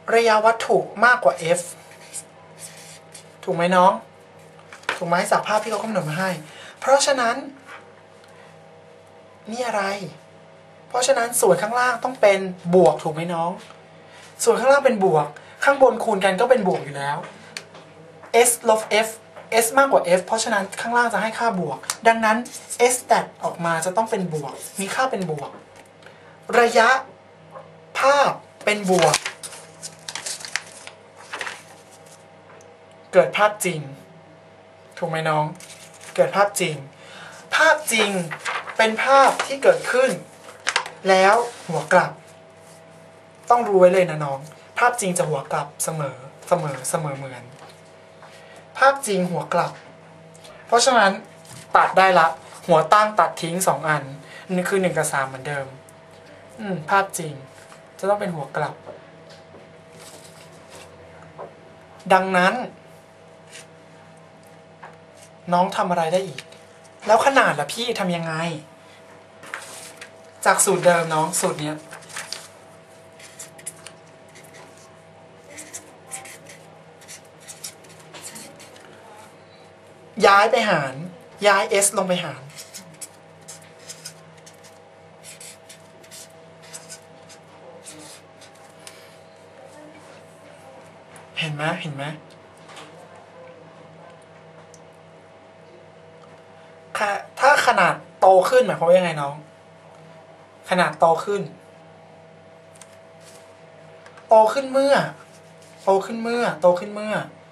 A: ระยะวัตถุมากกว่า f ถูกไหมน้องถูกไหมจากภาพที่เขากำหนดมาให้เพราะฉะนั้นนี่อะไรเพราะฉะนั้นส่วนข้างล่างต้องเป็นบวกถูกไหมน้องส่วนข้างล่างเป็นบวกข้างบนคูณกันก็เป็นบวกอยู่แล้ว s ลบ f s มากกว่า f เพราะฉะนั้นข้างล่างจะให้ค่าบวกดังนั้น s แตทออกมาจะต้องเป็นบวกมีค่าเป็นบวกระยะภาพเป็นบวกเกิดภาพจริงถูกไหมน้องเกิดภาพจริงภาพจริงเป็นภาพที่เกิดขึ้นแล้วหัวกลับต้องรู้ไว้เลยนะน้องภาพจริงจะหัวกลับเสมอเสมอเสมอเหมือนภาพจริงหัวกลับเพราะฉะนั้นตัดได้ละหัวตั้งตัดทิ้งสองอันนี่คือหนึ่งกับสามเหมือนเดิมอืมภาพจริงจะต้องเป็นหัวกลับดังนั้นน้องทำอะไรได้อีกแล้วขนาดล่ะพี่ทำยังไงจากสูตรเดิมน้องสูตรเนี้ยย้ายไปหารย้าย s ลงไปหารเห็นไหมเห็นไหมถ้าขนาดโตขึ้นหมายความว่ายังไงน้องขนาดโตขึ้นโตขึ้นเมื่อโตขึ้นเมื่อโตขึ้นเมื่อ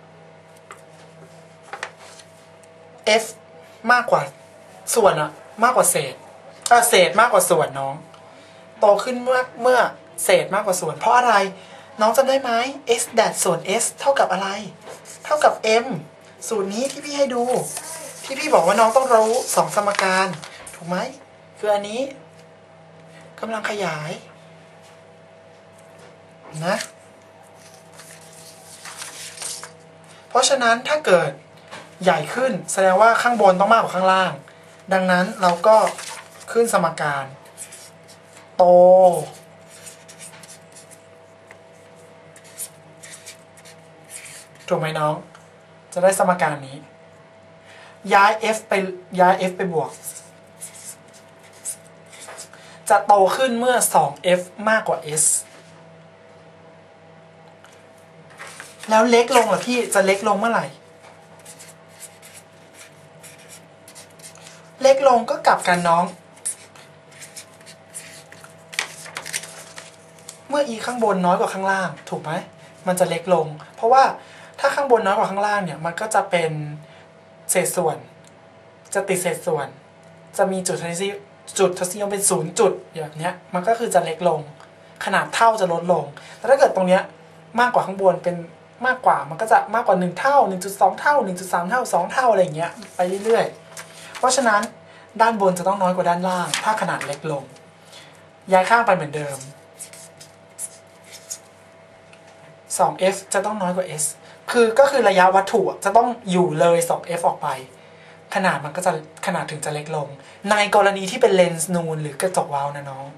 A: f มากกว่าส่วนอะมากกว่าเศษเออเศษมากกว่าส่วนน้องโตขึ้นเมื่อเมื่อเศษมากกว่าส่วนเพราะอะไรน้องจำได้ไหม s แดดส่วน s เท่ากับอะไรเท่ากับ m สูตรนี้ที่พี่ให้ดูที่พี่บอกว่าน้องต้องรู้สองสมการถูกไหมคืออันนี้กำลังขยายนะเพราะฉะนั้นถ้าเกิดใหญ่ขึ้นแสดงว่าข้างบนต้องมากกว่าข้างล่างดังนั้นเราก็ขึ้นสมการโตถูกไหมน้องจะได้สมการนี้ย้าย f ไปย้าย f ไปบวกจะโตขึ้นเมื่อ สอง f มากกว่า s แล้วเล็กลงเหรอพี่จะเล็กลงเมื่อไหร่เล็กลงก็กลับกันน้องเมื่อ e ข้างบนน้อยกว่าข้างล่างถูกไหมมันจะเล็กลงเพราะว่าถ้าข้างบนน้อยกว่าข้างล่างเนี่ยมันก็จะเป็นเศษส่วนจะติดเศษส่วนจะมีจุดทศนิยมจุดทศนิยมเป็นศูนย์จุดอย่างเนี้ยมันก็คือจะเล็กลงขนาดเท่าจะลดลงแต่ถ้าเกิดตรงเนี้ยมากกว่าข้างบนเป็นมากกว่ามันก็จะมากกว่าหนึ่งเท่า หนึ่งจุดสอง เท่า หนึ่งจุดสาม เท่าสองเท่าอะไรอย่างเงี้ยไปเรื่อยๆเพราะฉะนั้นด้านบนจะต้องน้อยกว่าด้านล่างถ้าขนาดเล็กลงย้ายข้างไปเหมือนเดิม สอง f จะต้องน้อยกว่า s คือก็คือระยะวัตถุจะต้องอยู่เลย สอง f ออกไปขนาดมันก็จะขนาดถึงจะเล็กลงในกรณีที่เป็นเลนส์นูนหรือกระจกวาล์วนะน้อง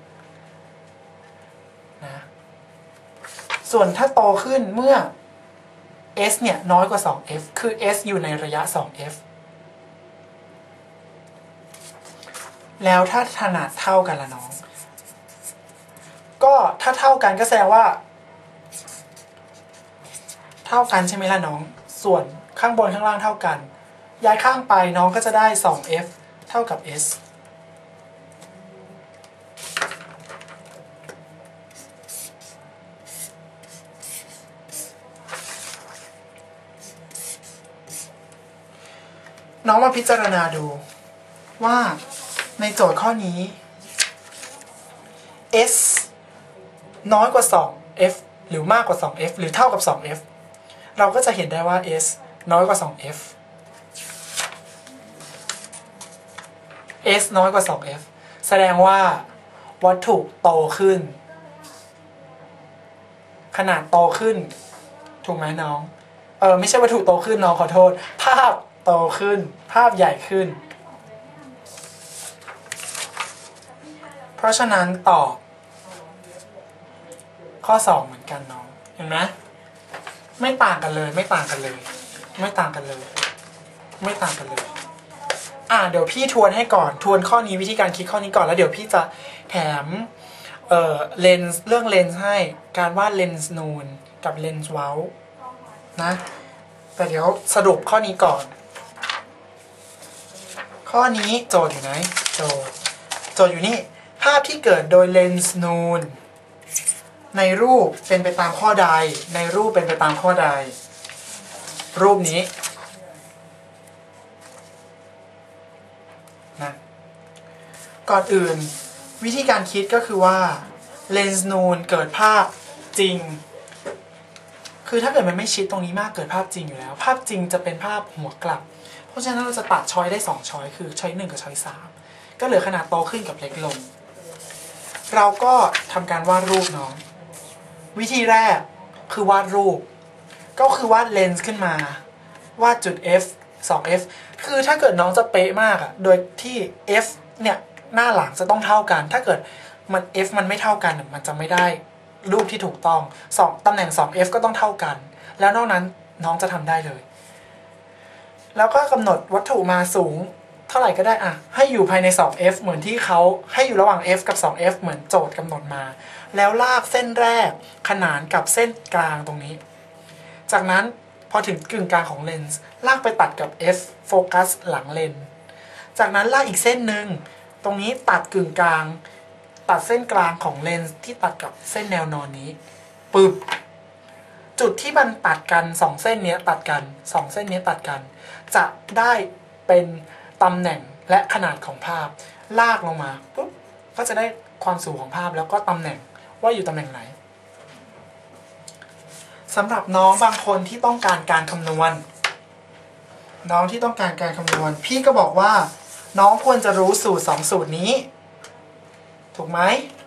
A: นะส่วนถ้าโตขึ้นเมื่อ s เนี่ยน้อยกว่า สอง f คือ s อยู่ในระยะ สอง f แล้วถ้าขนาดเท่ากันละน้องก็ถ้าเท่ากันก็แสดงว่าเท่ากันใช่ไหมล่ะน้องส่วนข้างบนข้างล่างเท่ากันย้ายข้างไปน้องก็จะได้ สอง f เท่ากับ s น้องมาพิจารณาดูว่าในโจทย์ข้อนี้ s น้อยกว่า สอง f หรือมากกว่า สอง f หรือเท่ากับ สอง f เราก็จะเห็นได้ว่า s น้อยกว่า สอง f s น้อยกว่า สอง f แสดงว่าวัตถุโตขึ้นขนาดโตขึ้นถูกไหมน้องเออไม่ใช่วัตถุโตขึ้นน้องขอโทษภาพโตขึ้นภาพใหญ่ขึ้นเพราะฉะนั้นตอบข้อสองเหมือนกันน้องเห็นไหมไม่ต่างกันเลยไม่ต่างกันเลย ไม่ต่างกันเลย ไม่ต่างกันเลยอ่ะเดี๋ยวพี่ทวนให้ก่อนทวนข้อนี้วิธีการคิดข้อนี้ก่อนแล้วเดี๋ยวพี่จะแถมเอ่อเลนส์เรื่องเลนส์ให้การวาดเลนส์นูนกับเลนส์เว้านะแต่เดี๋ยวสรุปข้อนี้ก่อนข้อนี้โจทย์อยู่ไหนโจทย์โจทย์อยู่นี่ภาพที่เกิดโดยเลนส์นูนในรูปเป็นไปตามข้อใดในรูปเป็นไปตามข้อใดรูปนี้นะก่อนอื่นวิธีการคิดก็คือว่าเลนส์นูนเกิดภาพจริงคือถ้าเกิดมันไม่ชิดตรงนี้มากเกิดภาพจริงอยู่แล้วภาพจริงจะเป็นภาพหัวกลับเพราะฉะนั้นเราจะตัดช้อยได้สองช้อยคือช้อยหนึ่งกับช้อยสามก็เหลือขนาดโตขึ้นกับเล็กลงเราก็ทำการวาดรูปน้องวิธีแรกคือวาดรูปก็คือวาดเลนส์ขึ้นมาวาดจุด f สอง f คือถ้าเกิดน้องจะเป๊ะมากอะโดยที่ f เนี่ยหน้าหลังจะต้องเท่ากันถ้าเกิดมัน f มันไม่เท่ากันมันจะไม่ได้รูปที่ถูกต้องสองตำแหน่ง สอง f ก็ต้องเท่ากันแล้วนอกนั้นน้องจะทำได้เลยแล้วก็กำหนดวัตถุมาสูงเท่าไหร่ก็ได้อะให้อยู่ภายใน สอง f เหมือนที่เขาให้อยู่ระหว่าง f กับ สอง f เหมือนโจทย์กำหนดมาแล้วลากเส้นแรกขนานกับเส้นกลางตรงนี้จากนั้นพอถึงกึ่งกลางของเลนส์ลากไปตัดกับ f โฟกัสหลังเลนส์จากนั้นลากอีกเส้นหนึ่งตรงนี้ตัดกึ่งกลางตัดเส้นกลางของเลนส์ที่ตัดกับเส้นแนวนอนนี้ปึ๊บจุดที่มันตัดกันสองเส้นนี้ตัดกันสองเส้นนี้ตัดกันจะได้เป็นตำแหน่งและขนาดของภาพลากลงมาปุ๊บก็จะได้ความสูงของภาพแล้วก็ตำแหน่งว่าอยู่ตำแหน่งไหนสำหรับน้องบางคนที่ต้องการการคำนวณน้องที่ต้องการการคำนวณพี่ก็บอกว่าน้องควรจะรู้สูตรสองสูตรนี้ถูกไหม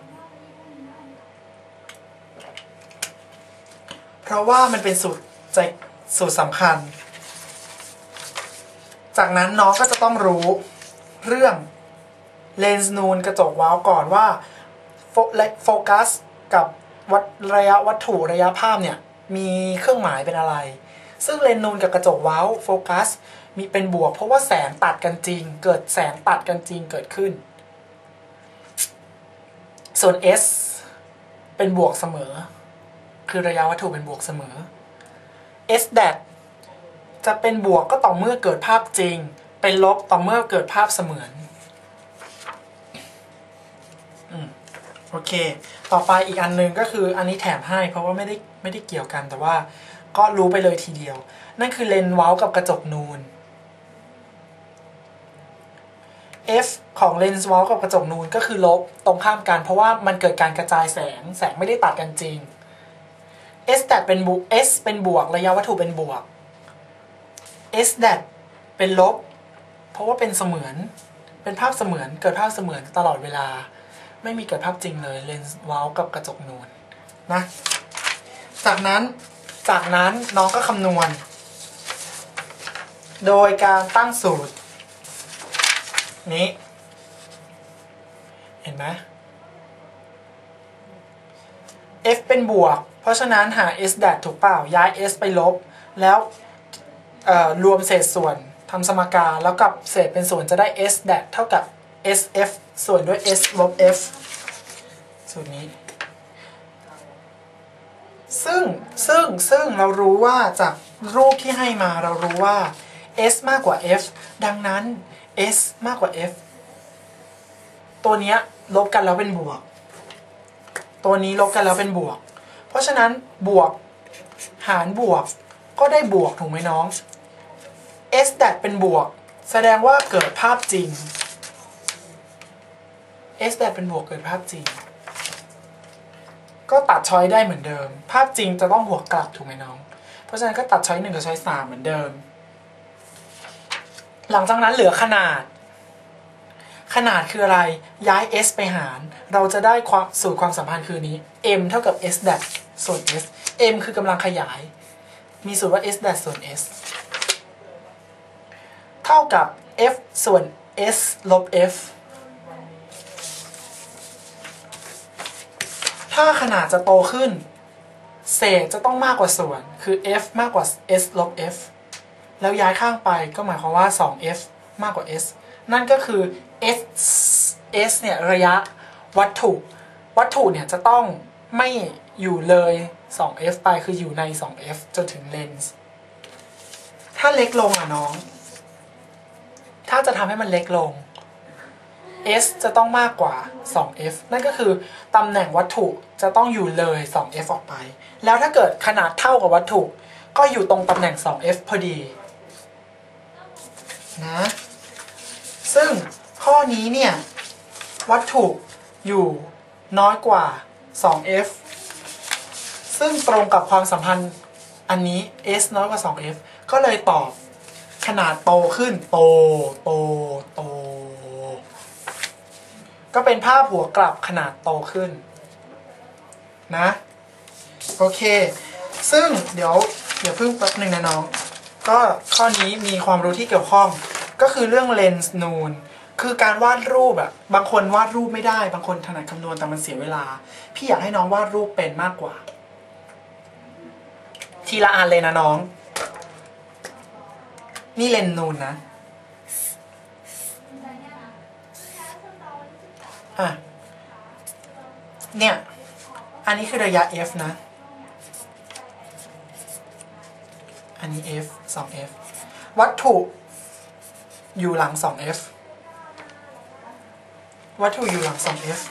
A: เพราะว่ามันเป็นสูตรใจสูตรสำคัญจากนั้นน้องก็จะต้องรู้เรื่องเลนส์นูนกระจกเว้าก่อนว่าโฟกัสกับวัดระยะวัตถุระยะภาพเนี่ยมีเครื่องหมายเป็นอะไรซึ่งเลนส์นูนกับกระจกเว้าโฟกัสมีเป็นบวกเพราะว่าแสงตัดกันจริงเกิดแสงตัดกันจริงเกิดขึ้นส่วน S เป็นบวกเสมอคือระยะวัตถุเป็นบวกเสมอ S แดชจะเป็นบวกก็ต่อเมื่อเกิดภาพจริงเป็นลบต่อเมื่อเกิดภาพเสมือนอืมโอเคต่อไปอีกอันนึงก็คืออันนี้แถมให้เพราะว่าไม่ได้ไม่ได้เกี่ยวกันแต่ว่าก็รู้ไปเลยทีเดียวนั่นคือเลนส์เว้ากับกระจกนูน F ของเลนส์เว้ากับกระจกนูนก็คือลบตรงข้ามกันเพราะว่ามันเกิดการกระจายแสงแสงไม่ได้ตัดกันจริง S แดชเป็นบวก S เป็นบวกระยะวัตถุเป็นบวก S แดชเป็นลบเพราะว่าเป็นเสมือนเป็นภาพเสมือนเกิดภาพเสมือนตลอดเวลาไม่มีเกิดภาพจริงเลยเลนส์เว้ากับกระจกนูนนะจากนั้นจากนั้นน้องก็คำนวณโดยการตั้งสูตรนี้เห็นไหม F เป็นบวกเพราะฉะนั้นหา S แดชถูกเปล่าย้าย S ไปลบแล้วรวมเศษส่วนทำสมการแล้วกับเศษเป็นส่วนจะได้ S แดชเท่ากับ เอส เอฟ ส่วนด้วย S ลบ F สูตรนี้ซึ่งซึ่งซึ่งเรารู้ว่าจากรูปที่ให้มาเรารู้ว่า S มากกว่า F ดังนั้น S มากกว่า F ตัวนี้ลบกันแล้วเป็นบวกตัวนี้ลบกันแล้วเป็นบวกเพราะฉะนั้นบวกหารบวกก็ได้บวกถูกไหมน้อง S แดชเป็นบวกแสดงว่าเกิดภาพจริง S แดชเป็นบวกเกิดภาพจริงก็ตัดช้อยได้เหมือนเดิมภาพจริงจะต้องบวกกลับถูกไหมน้องเพราะฉะนั้นก็ตัดช้อยหนึ่งกับช้อยสามเหมือนเดิมหลังจากนั้นเหลือขนาดขนาดคืออะไรย้าย S ไปหารเราจะได้ความสูตรความสัมพันธ์คือนี้ M เท่ากับ S แดชส่วน S M คือกำลังขยายมีสูตรว่า S แดชส่วน S เท่ากับ F ส่วน S ลบ F ถ้าขนาดจะโตขึ้นเศษจะต้องมากกว่าส่วนคือ f มากกว่า s ลบ f แล้วย้ายข้างไปก็หมายความว่า สอง f มากกว่า s นั่นก็คือ s s เนี่ยระยะวัตถุวัตถุเนี่ยจะต้องไม่อยู่เลย สอง f ไปคืออยู่ใน สอง f จนถึงเลนส์ถ้าเล็กลงอ่ะน้องถ้าจะทำให้มันเล็กลง s จะต้องมากกว่า สอง f นั่นก็คือตำแหน่งวัตถุจะต้องอยู่เลย สอง f ออกไปแล้วถ้าเกิดขนาดเท่ากับวัตถุก็อยู่ตรงตำแหน่ง สอง f พอดีนะซึ่งข้อนี้เนี่ยวัตถุอยู่น้อยกว่า สอง f ซึ่งตรงกับความสัมพันธ์อันนี้ s น้อยกว่า สอง f ก็เลยตอบขนาดโตขึ้นโตโตโตก็เป็นภาพหัวกลับขนาดโตขึ้นนะโอเคซึ่งเดี๋ยวเดี๋ยวเพิ่งแป๊บหนึ่งนะน้องก็ข้อนี้มีความรู้ที่เกี่ยวข้องก็คือเรื่องเลนส์นูนคือการวาดรูปแบบบางคนวาดรูปไม่ได้บางคนถนัดคำนวณแต่มันเสียเวลาพี่อยากให้น้องวาดรูปเป็นมากกว่าทีละอันเลยนะน้องนี่เลนส์นูนนะอ่ะเนี่ยอันนี้คือระยะ f นะอันนี้ f สอง f วัตถุอยู่หลัง สอง f วัตถุอยู่หลัง สอง f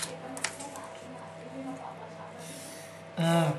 A: อืม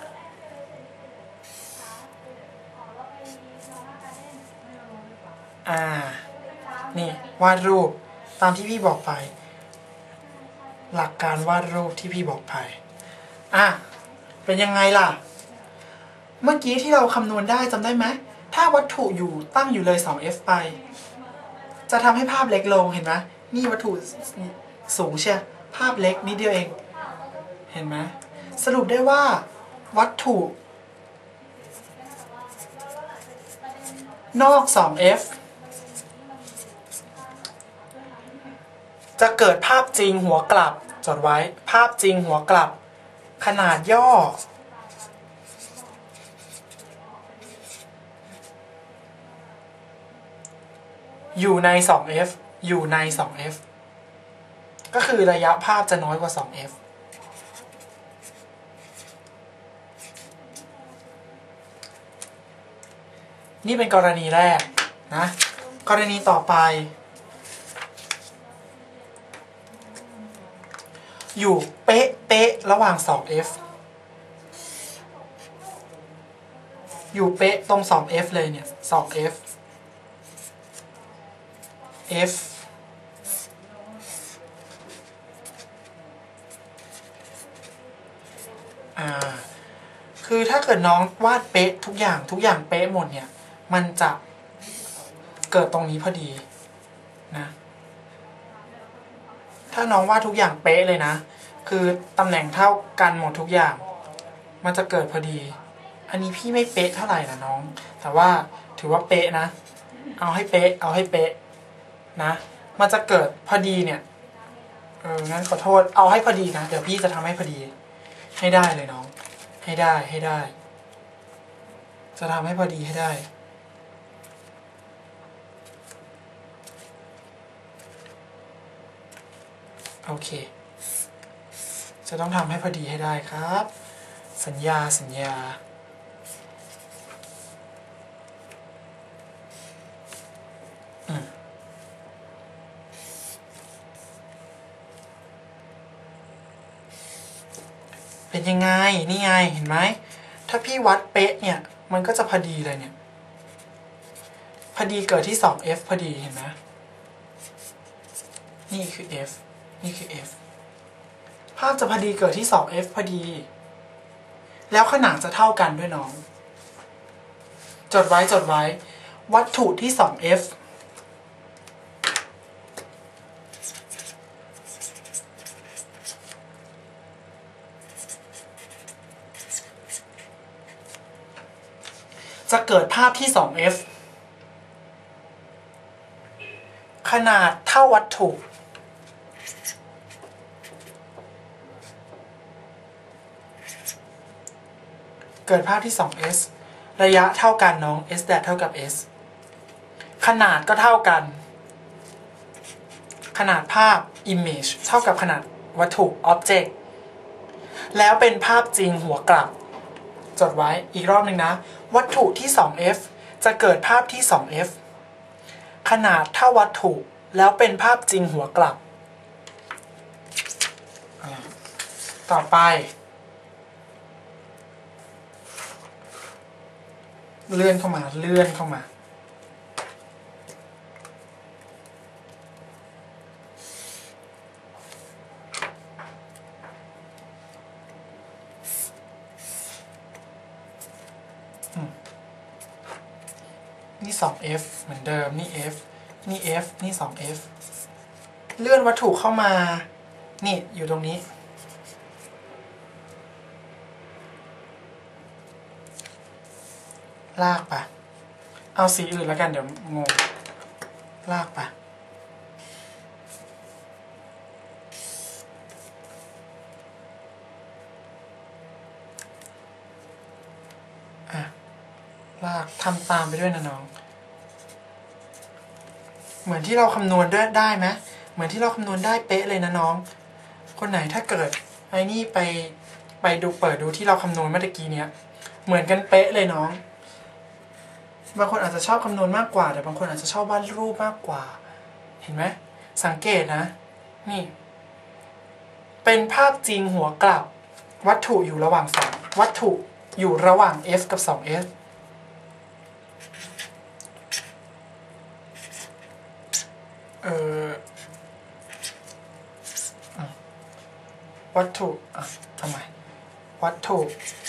A: อ่านี่วาดรูปตามที่พี่บอกไปหลักการวาดรูปที่พี่บอกไปอ่ะเป็นยังไงล่ะเมื่อกี้ที่เราคำนวณได้จำได้ไหมถ้าวัตถุอยู่ตั้งอยู่เลย สอง f ไปจะทำให้ภาพเล็กลงเห็นไหมนี่วัตถุสูงเชียภาพเล็กนิดเดียวเองเห็นไหมสรุปได้ว่าวัตถุนอก สอง f จะเกิดภาพจริงหัวกลับจดไว้ภาพจริงหัวกลับขนาดย่ออยู่ใน สอง f อยู่ใน สอง f ก็คือระยะภาพจะน้อยกว่า สอง f นี่เป็นกรณีแรกนะกรณีต่อไปอยู่เป๊ะเป๊ะระหว่าง สอง f อยู่เป๊ะตรง สอง f เลยเนี่ย สอง f f อ่าคือถ้าเกิดน้องวาดเป๊ะทุกอย่างทุกอย่างเป๊ะหมดเนี่ยมันจะเกิดตรงนี้พอดีนะถ้าน้องวาดทุกอย่างเป๊ะเลยนะคือตำแหน่งเท่ากันหมดทุกอย่างมันจะเกิดพอดีอันนี้พี่ไม่เป๊ะเท่าไหร่นะน้องแต่ว่าถือว่าเป๊ะนะเอาให้เป๊ะเอาให้เป๊ะนะมันจะเกิดพอดีเนี่ยเอองั้นขอโทษเอาให้พอดีนะเดี๋ยวพี่จะทำให้พอดีให้ได้เลยน้องให้ได้ให้ได้จะทำให้พอดีให้ได้โอเคจะต้องทำให้พอดีให้ได้ครับสัญญาสัญญาเป็นยังไงนี่ไงเห็นไหมถ้าพี่วัดเป๊ะเนี่ยมันก็จะพอดีเลยเนี่ยพอดีเกิดที่ สอง f พอดีเห็นไหมนี่คือ f นี่คือ f ภาพจะพอดีเกิดที่ สอง f พอดีแล้วขนาดจะเท่ากันด้วยน้องจดไว้จดไว้วัตถุที่ สอง f จะเกิดภาพที่ สอง f ขนาดเท่าวัตถุเกิดภาพที่ สองเอส ระยะเท่ากันน้อง s เท่ากับ s ขนาดก็เท่ากัน ขนาดภาพ image เท่ากับขนาดวัตถุ object แล้วเป็นภาพจริงหัวกลับจดไว้อีกรอบหนึ่งนะวัตถุที่ สองเอฟ จะเกิดภาพที่ สองเอฟ ขนาดเท่าวัตถุแล้วเป็นภาพจริงหัวกลับต่อไปเลื่อนเข้ามาเลื่อนเข้ามานี่ สอง เอฟ เหมือนเดิมนี่ F นี่ F นี่ สอง เอฟ เลื่อนวัตถุเข้ามานี่อยู่ตรงนี้ลากไปเอาสีอื่นแล้วกันเดี๋ยวงงลากไปอ่ะลากทำตามไปด้วยนะน้องเหมือนที่เราคำนวณได้ได้ไหมเหมือนที่เราคำนวณได้เป๊ะเลยนะน้องคนไหนถ้าเกิดไอ้นี่ไปไปดูเปิดดูที่เราคำนวณเมื่อกี้เนี้ยเหมือนกันเป๊ะเลยน้องบางคนอาจจะชอบคำนวณมากกว่าแต่บางคนอาจจะชอบวาดรูปมากกว่าเห็นไหมสังเกตนะนี่เป็นภาพจริงหัวกลับวัตถุอยู่ระหว่างสองวัตถุอยู่ระหว่าง f กับ สอง f เออวัตถุอ่ะทำไมวัตถุ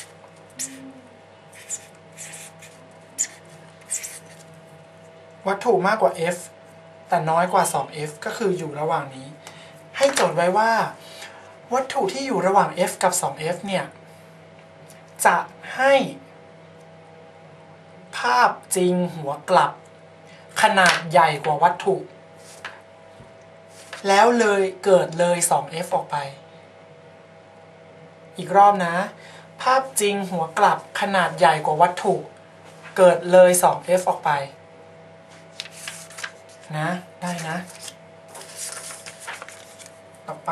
A: วัตถุมากกว่า f แต่น้อยกว่า สอง f ก็คืออยู่ระหว่างนี้ให้จดไว้ว่าวัตถุที่อยู่ระหว่าง f กับ สอง f เนี่ยจะให้ภาพจริงหัวกลับขนาดใหญ่กว่าวัตถุแล้วเลยเกิดเลย สอง เอฟ ออกไปอีกรอบนะภาพจริงหัวกลับขนาดใหญ่กว่าวัตถุเกิดเลย สอง เอฟ ออกไปนะได้นะต่อไป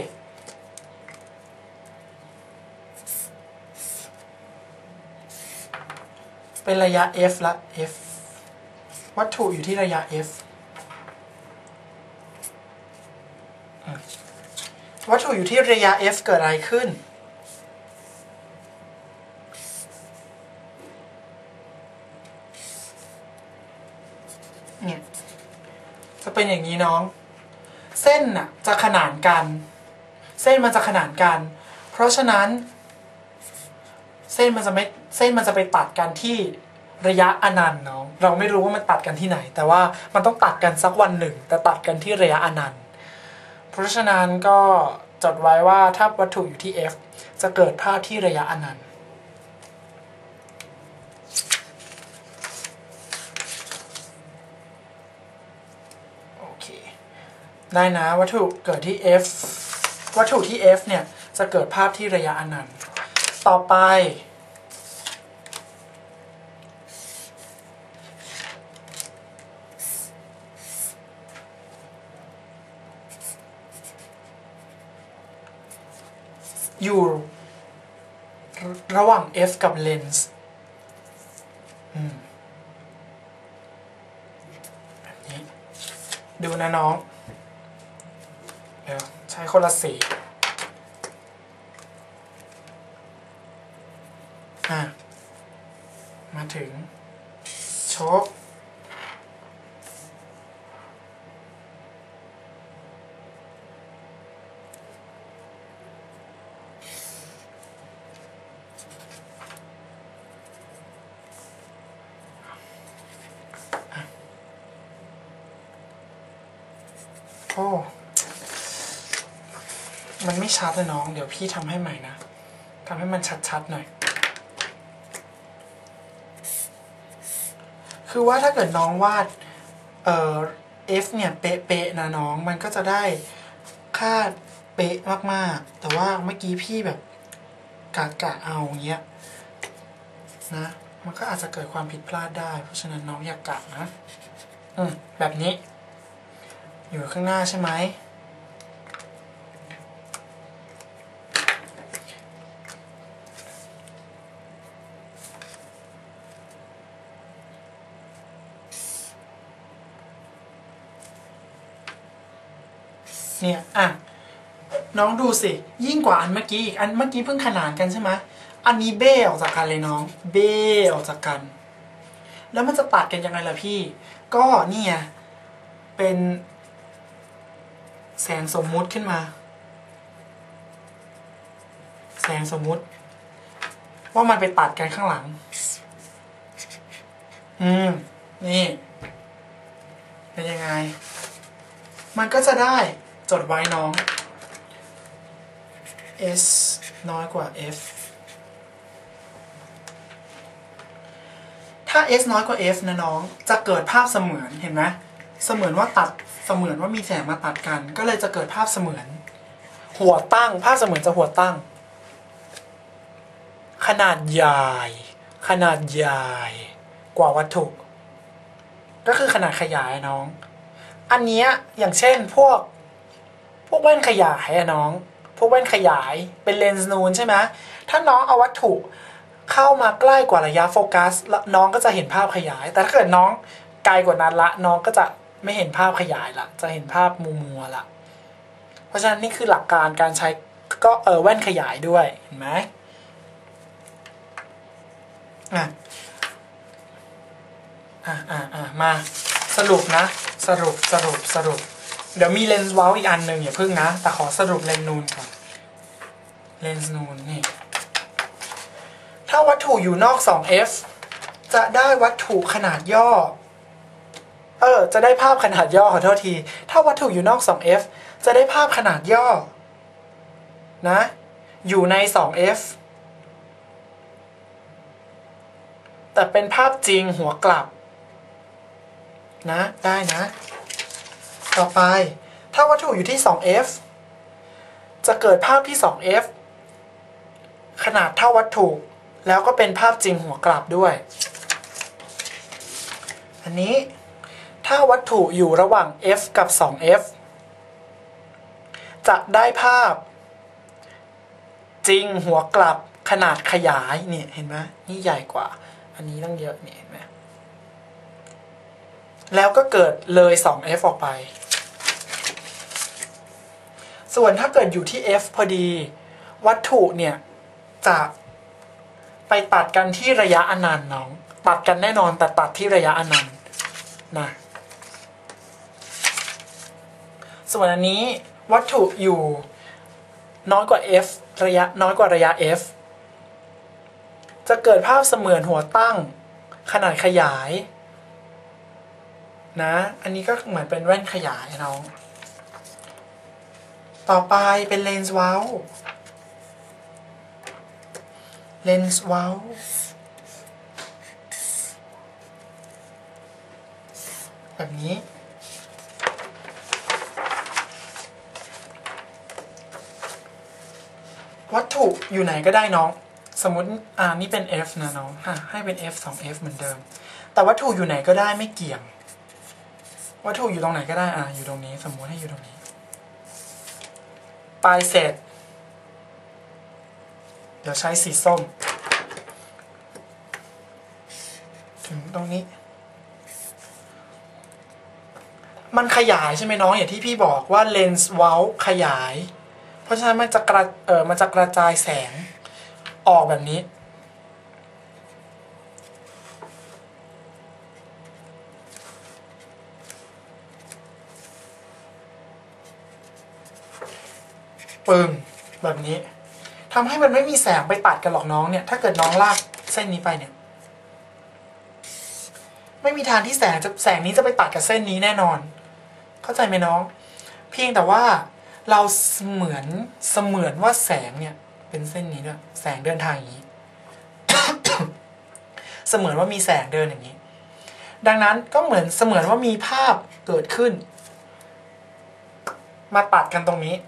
A: เป็นระยะ f ละ f วัตถุอยู่ที่ระยะ f วัตถุอยู่ที่ระยะ f เกิดอะไรขึ้นเนี่ยจะเป็นอย่างนี้น้องเส้นน่ะจะขนานกันเส้นมันจะขนานกันเพราะฉะนั้นเส้นมันจะไม่เส้นมันจะไปตัดกันที่ระยะอนันต์น้องเราไม่รู้ว่ามันตัดกันที่ไหนแต่ว่ามันต้องตัดกันสักวันหนึ่งแต่ตัดกันที่ระยะอนันต์เพราะฉะนั้นก็จดไว้ว่าถ้าวัตถุอยู่ที่ f จะเกิดภาพที่ระยะอนันต์โอเคได้นะวัตถุเกิดที่ f วัตถุที่ f เนี่ยจะเกิดภาพที่ระยะอนันต์ต่อไปอยู่ระหว่าง f กับเลนส์แบบนี้ดูนะน้องเดี๋ยวใช้คนละสีอ่ะมาถึงโชคโอ้มันไม่ชัดเลยน้องเดี๋ยวพี่ทำให้ใหม่นะทำให้มันชัดๆหน่อยคือว่าถ้าเกิดน้องวาดเอ่อ f เนี่ยเป๊ะๆนะน้องมันก็จะได้ค่าเป๊ะมากๆแต่ว่าเมื่อกี้พี่แบบกะกะเอาเงี้ยนะมันก็อาจจะเกิดความผิดพลาดได้เพราะฉะนั้นน้องอย่ากะนะอืมแบบนี้อยู่ข้างหน้าใช่ไหมเนี่ยอ่ะน้องดูสิยิ่งกว่าอันเมื่อกี้อีกอันเมื่อกี้เพิ่งขนานกันใช่ไหมอันนี้เบ้ออกจากกันเลยน้องเบ้ออกจากกันแล้วมันจะตัดกันยังไงล่ะพี่ก็นี่ไงเป็นแสงสมมุติขึ้นมาแสงสมมุติว่ามันไปตัดกันข้างหลังอืมนี่เป็นยังไงมันก็จะได้จดไว้น้อง s น้อยกว่า f ถ้า s น้อยกว่า f นะน้องจะเกิดภาพเสมือนเห็นไหมเสมือนว่าตัดเสมือนว่ามีแสงมาตัดกันก็เลยจะเกิดภาพเสมือนหัวตั้งภาพเสมือนจะหัวตั้งขนาดใหญ่ขนาดใหญ่กว่าวัตถุก็คือขนาดขยายน้องอันนี้อย่างเช่นพวกพวกแว่นขยายอะน้องพวกแว่นขยายเป็นเลนส์นูนใช่ไหมถ้าน้องเอาวัตถุเข้ามาใกล้กว่าระยะโฟกัสน้องก็จะเห็นภาพขยายแต่ถ้าเกิดน้องไกลกว่านั้นละน้องก็จะไม่เห็นภาพขยายละจะเห็นภาพมัวมัวละเพราะฉะนั้นนี่คือหลักการการใช้ก็เออแว่นขยายด้วยเห็นไหมอ่ะอ่ะอ่ะอ่ะมาสรุปนะสรุปสรุปสรุปเดี๋ยวมีเลนส์เว้าอีกอันหนึ่งอย่าพึ่งนะแต่ขอสรุปเลนส์นูนก่อนเลนส์นูนนี่ถ้าวัตถุอยู่นอก สอง เอฟ จะได้วัตถุขนาดย่อเออจะได้ภาพขนาดย่อขอโทษทีถ้าวัตถุอยู่นอก สอง เอฟ จะได้ภาพขนาดย่อนะอยู่ใน สอง เอฟ แต่เป็นภาพจริงหัวกลับนะได้นะต่อไปถ้าวัตถุอยู่ที่ สอง เอฟ จะเกิดภาพที่ สอง เอฟ ขนาดเท่าวัตถุแล้วก็เป็นภาพจริงหัวกลับด้วยอันนี้ถ้าวัตถุอยู่ระหว่าง f กับ สอง เอฟ จะได้ภาพจริงหัวกลับขนาดขยายเนี่ยเห็นไหมนี่ใหญ่กว่าอันนี้ต้องเยอะเนี่ยเห็นไหมแล้วก็เกิดเลย สอง เอฟ ออกไปส่วนถ้าเกิดอยู่ที่ f พอดีวัตถุเนี่ยจะไปตัดกันที่ระยะอนันต์น้องตัดกันแน่นอนแต่ตัดที่ระยะอนันต์นะส่วนอันนี้วัตถุอยู่น้อยกว่า f ระยะน้อยกว่าระยะ f จะเกิดภาพเสมือนหัวตั้งขนาดขยายนะอันนี้ก็เหมือนเป็นแว่นขยายน้องต่อไปเป็นเลนส์เว้าเลนส์เว้าแบบนี้วัตถุอยู่ไหนก็ได้น้องสมมติอ่านี่เป็น f นะน้องอ่ะให้เป็น f สอง เอฟ เหมือนเดิมแต่วัตถุอยู่ไหนก็ได้ไม่เกี่ยงวัตถุอยู่ตรงไหนก็ได้อ่ะอยู่ตรงนี้สมมติให้อยู่ตรงนี้ปลายเสร็จเดี๋ยวใช้สีส้มถึงตรงนี้มันขยายใช่ไหมน้องอย่างที่พี่บอกว่าเลนส์เว้าขยายเพราะฉะนั้นมันจะกระเออมันจะกระจายแสงออกแบบนี้ปึ้งแบบนี้ทำให้มันไม่มีแสงไปตัดกันหรอกน้องเนี่ยถ้าเกิดน้องลากเส้นนี้ไปเนี่ยไม่มีทางที่แสงจะแสงนี้จะไปตัดกับเส้นนี้แน่นอนเข้าใจไหมน้องเพียงแต่ว่าเราเสมือนเสมือนว่าแสงเนี่ยเป็นเส้นนี้ด้วยแสงเดินทางอย่างนี้ เสมือนว่ามีแสงเดินอย่างนี้ดังนั้นก็เหมือนเสมือนว่ามีภาพเกิดขึ้นมาตัดกันตรงนี้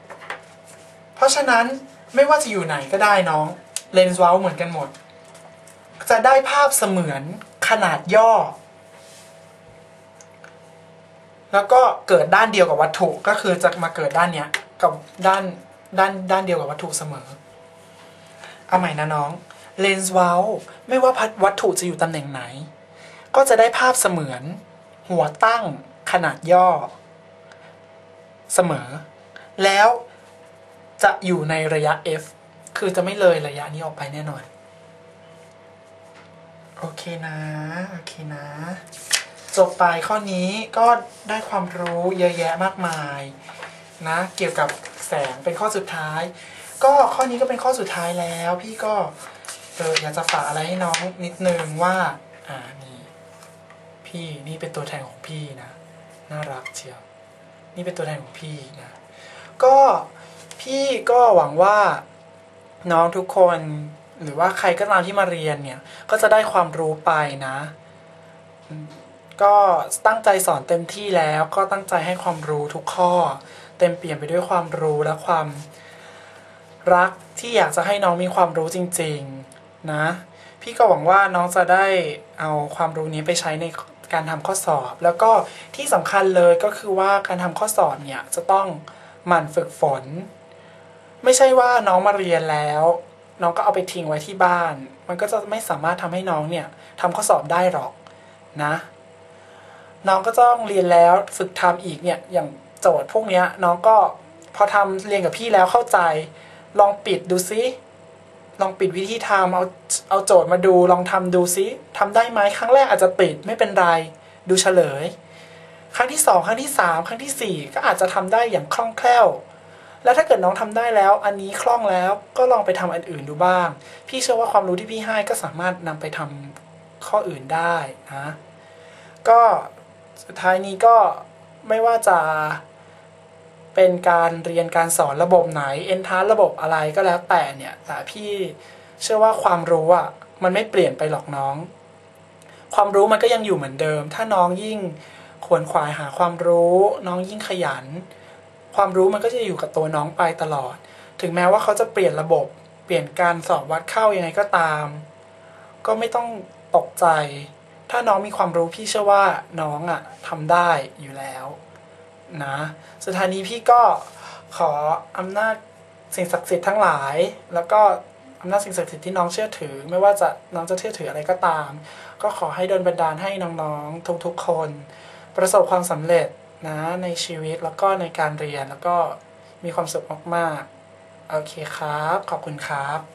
A: เพราะฉะนั้นไม่ว่าจะอยู่ไหนก็ได้น้องเลนส์เว้าเหมือนกันหมดจะได้ภาพเสมือนขนาดย่อแล้วก็เกิดด้านเดียวกับวัตถุก็คือจะมาเกิดด้านเนี้ยกับด้านด้านด้านเดียวกับวัตถุเสมอเอาใหม่นะน้องเลนส์เว้าไม่ว่าวัตถุจะอยู่ตำแหน่งไหนก็จะได้ภาพเสมือนหัวตั้งขนาดย่อเสมอแล้วจะอยู่ในระยะ f คือจะไม่เลยระยะนี้ออกไปแน่นอนโอเคนะโอเคนะจบไปข้อนี้ก็ได้ความรู้เยอะแยะมากมายนะเกี่ยวกับแสงเป็นข้อสุดท้ายก็ข้อนี้ก็เป็นข้อสุดท้ายแล้วพี่ก็เอออยากจะฝากอะไรให้น้องนิดนึงว่าอ่านี่พี่นี่เป็นตัวแทนของพี่นะน่ารักเชียวนี่เป็นตัวแทนของพี่นะก็พี่ก็หวังว่าน้องทุกคนหรือว่าใครก็ตามที่มาเรียนเนี่ยก็จะได้ความรู้ไปนะก็ตั้งใจสอนเต็มที่แล้วก็ตั้งใจให้ความรู้ทุกข้อเต็มเปี่ยมไปด้วยความรู้และความรักที่อยากจะให้น้องมีความรู้จริงๆนะพี่ก็หวังว่าน้องจะได้เอาความรู้นี้ไปใช้ในการทำข้อสอบแล้วก็ที่สำคัญเลยก็คือว่าการทำข้อสอบเนี่ยจะต้องหมั่นฝึกฝนไม่ใช่ว่าน้องมาเรียนแล้วน้องก็เอาไปทิ้งไว้ที่บ้านมันก็จะไม่สามารถทำให้น้องเนี่ยทำข้อสอบได้หรอกนะน้องก็ต้องเรียนแล้วฝึกทำอีกเนี่ยอย่างโจทย์พวกนี้น้องก็พอทำเรียนกับพี่แล้วเข้าใจลองปิดดูซิลองปิดวิธีทำเอาเอาโจทย์มาดูลองทำดูซิทำได้ไหมครั้งแรกอาจจะติดไม่เป็นไรดูเฉลยครั้งที่สองครั้งที่สามครั้งที่สี่ก็อาจจะทำได้อย่างคล่องแคล่วแล้วถ้าเกิดน้องทำได้แล้วอันนี้คล่องแล้วก็ลองไปทำอันอื่นดูบ้างพี่เชื่อว่าความรู้ที่พี่ให้ก็สามารถนำไปทำข้ออื่นได้นะก็สุดท้ายนี้ก็ไม่ว่าจะเป็นการเรียนการสอนระบบไหนเอนทานระบบอะไรก็แล้วแต่เนี่ยแต่พี่เชื่อว่าความรู้อ่ะมันไม่เปลี่ยนไปหรอกน้องความรู้มันก็ยังอยู่เหมือนเดิมถ้าน้องยิ่งขวนขวายหาความรู้น้องยิ่งขยันความรู้มันก็จะอยู่กับตัวน้องไปตลอดถึงแม้ว่าเขาจะเปลี่ยนระบบเปลี่ยนการสอบวัดเข้ายังไงก็ตามก็ไม่ต้องตกใจถ้าน้องมีความรู้พี่เชื่อว่าน้องอ่ะทำได้อยู่แล้วนะสุดท้ายนี้พี่ก็ขออำนาจสิ่งศักดิ์สิทธิ์ทั้งหลายแล้วก็อำนาจสิ่งศักดิ์สิทธิ์ที่น้องเชื่อถือไม่ว่าจะน้องจะเชื่อถืออะไรก็ตามก็ขอให้ดลบันดาลให้น้องๆทุกๆคนประสบความสำเร็จนะในชีวิตแล้วก็ในการเรียนแล้วก็มีความสุขมากๆโอเคครับขอบคุณครับ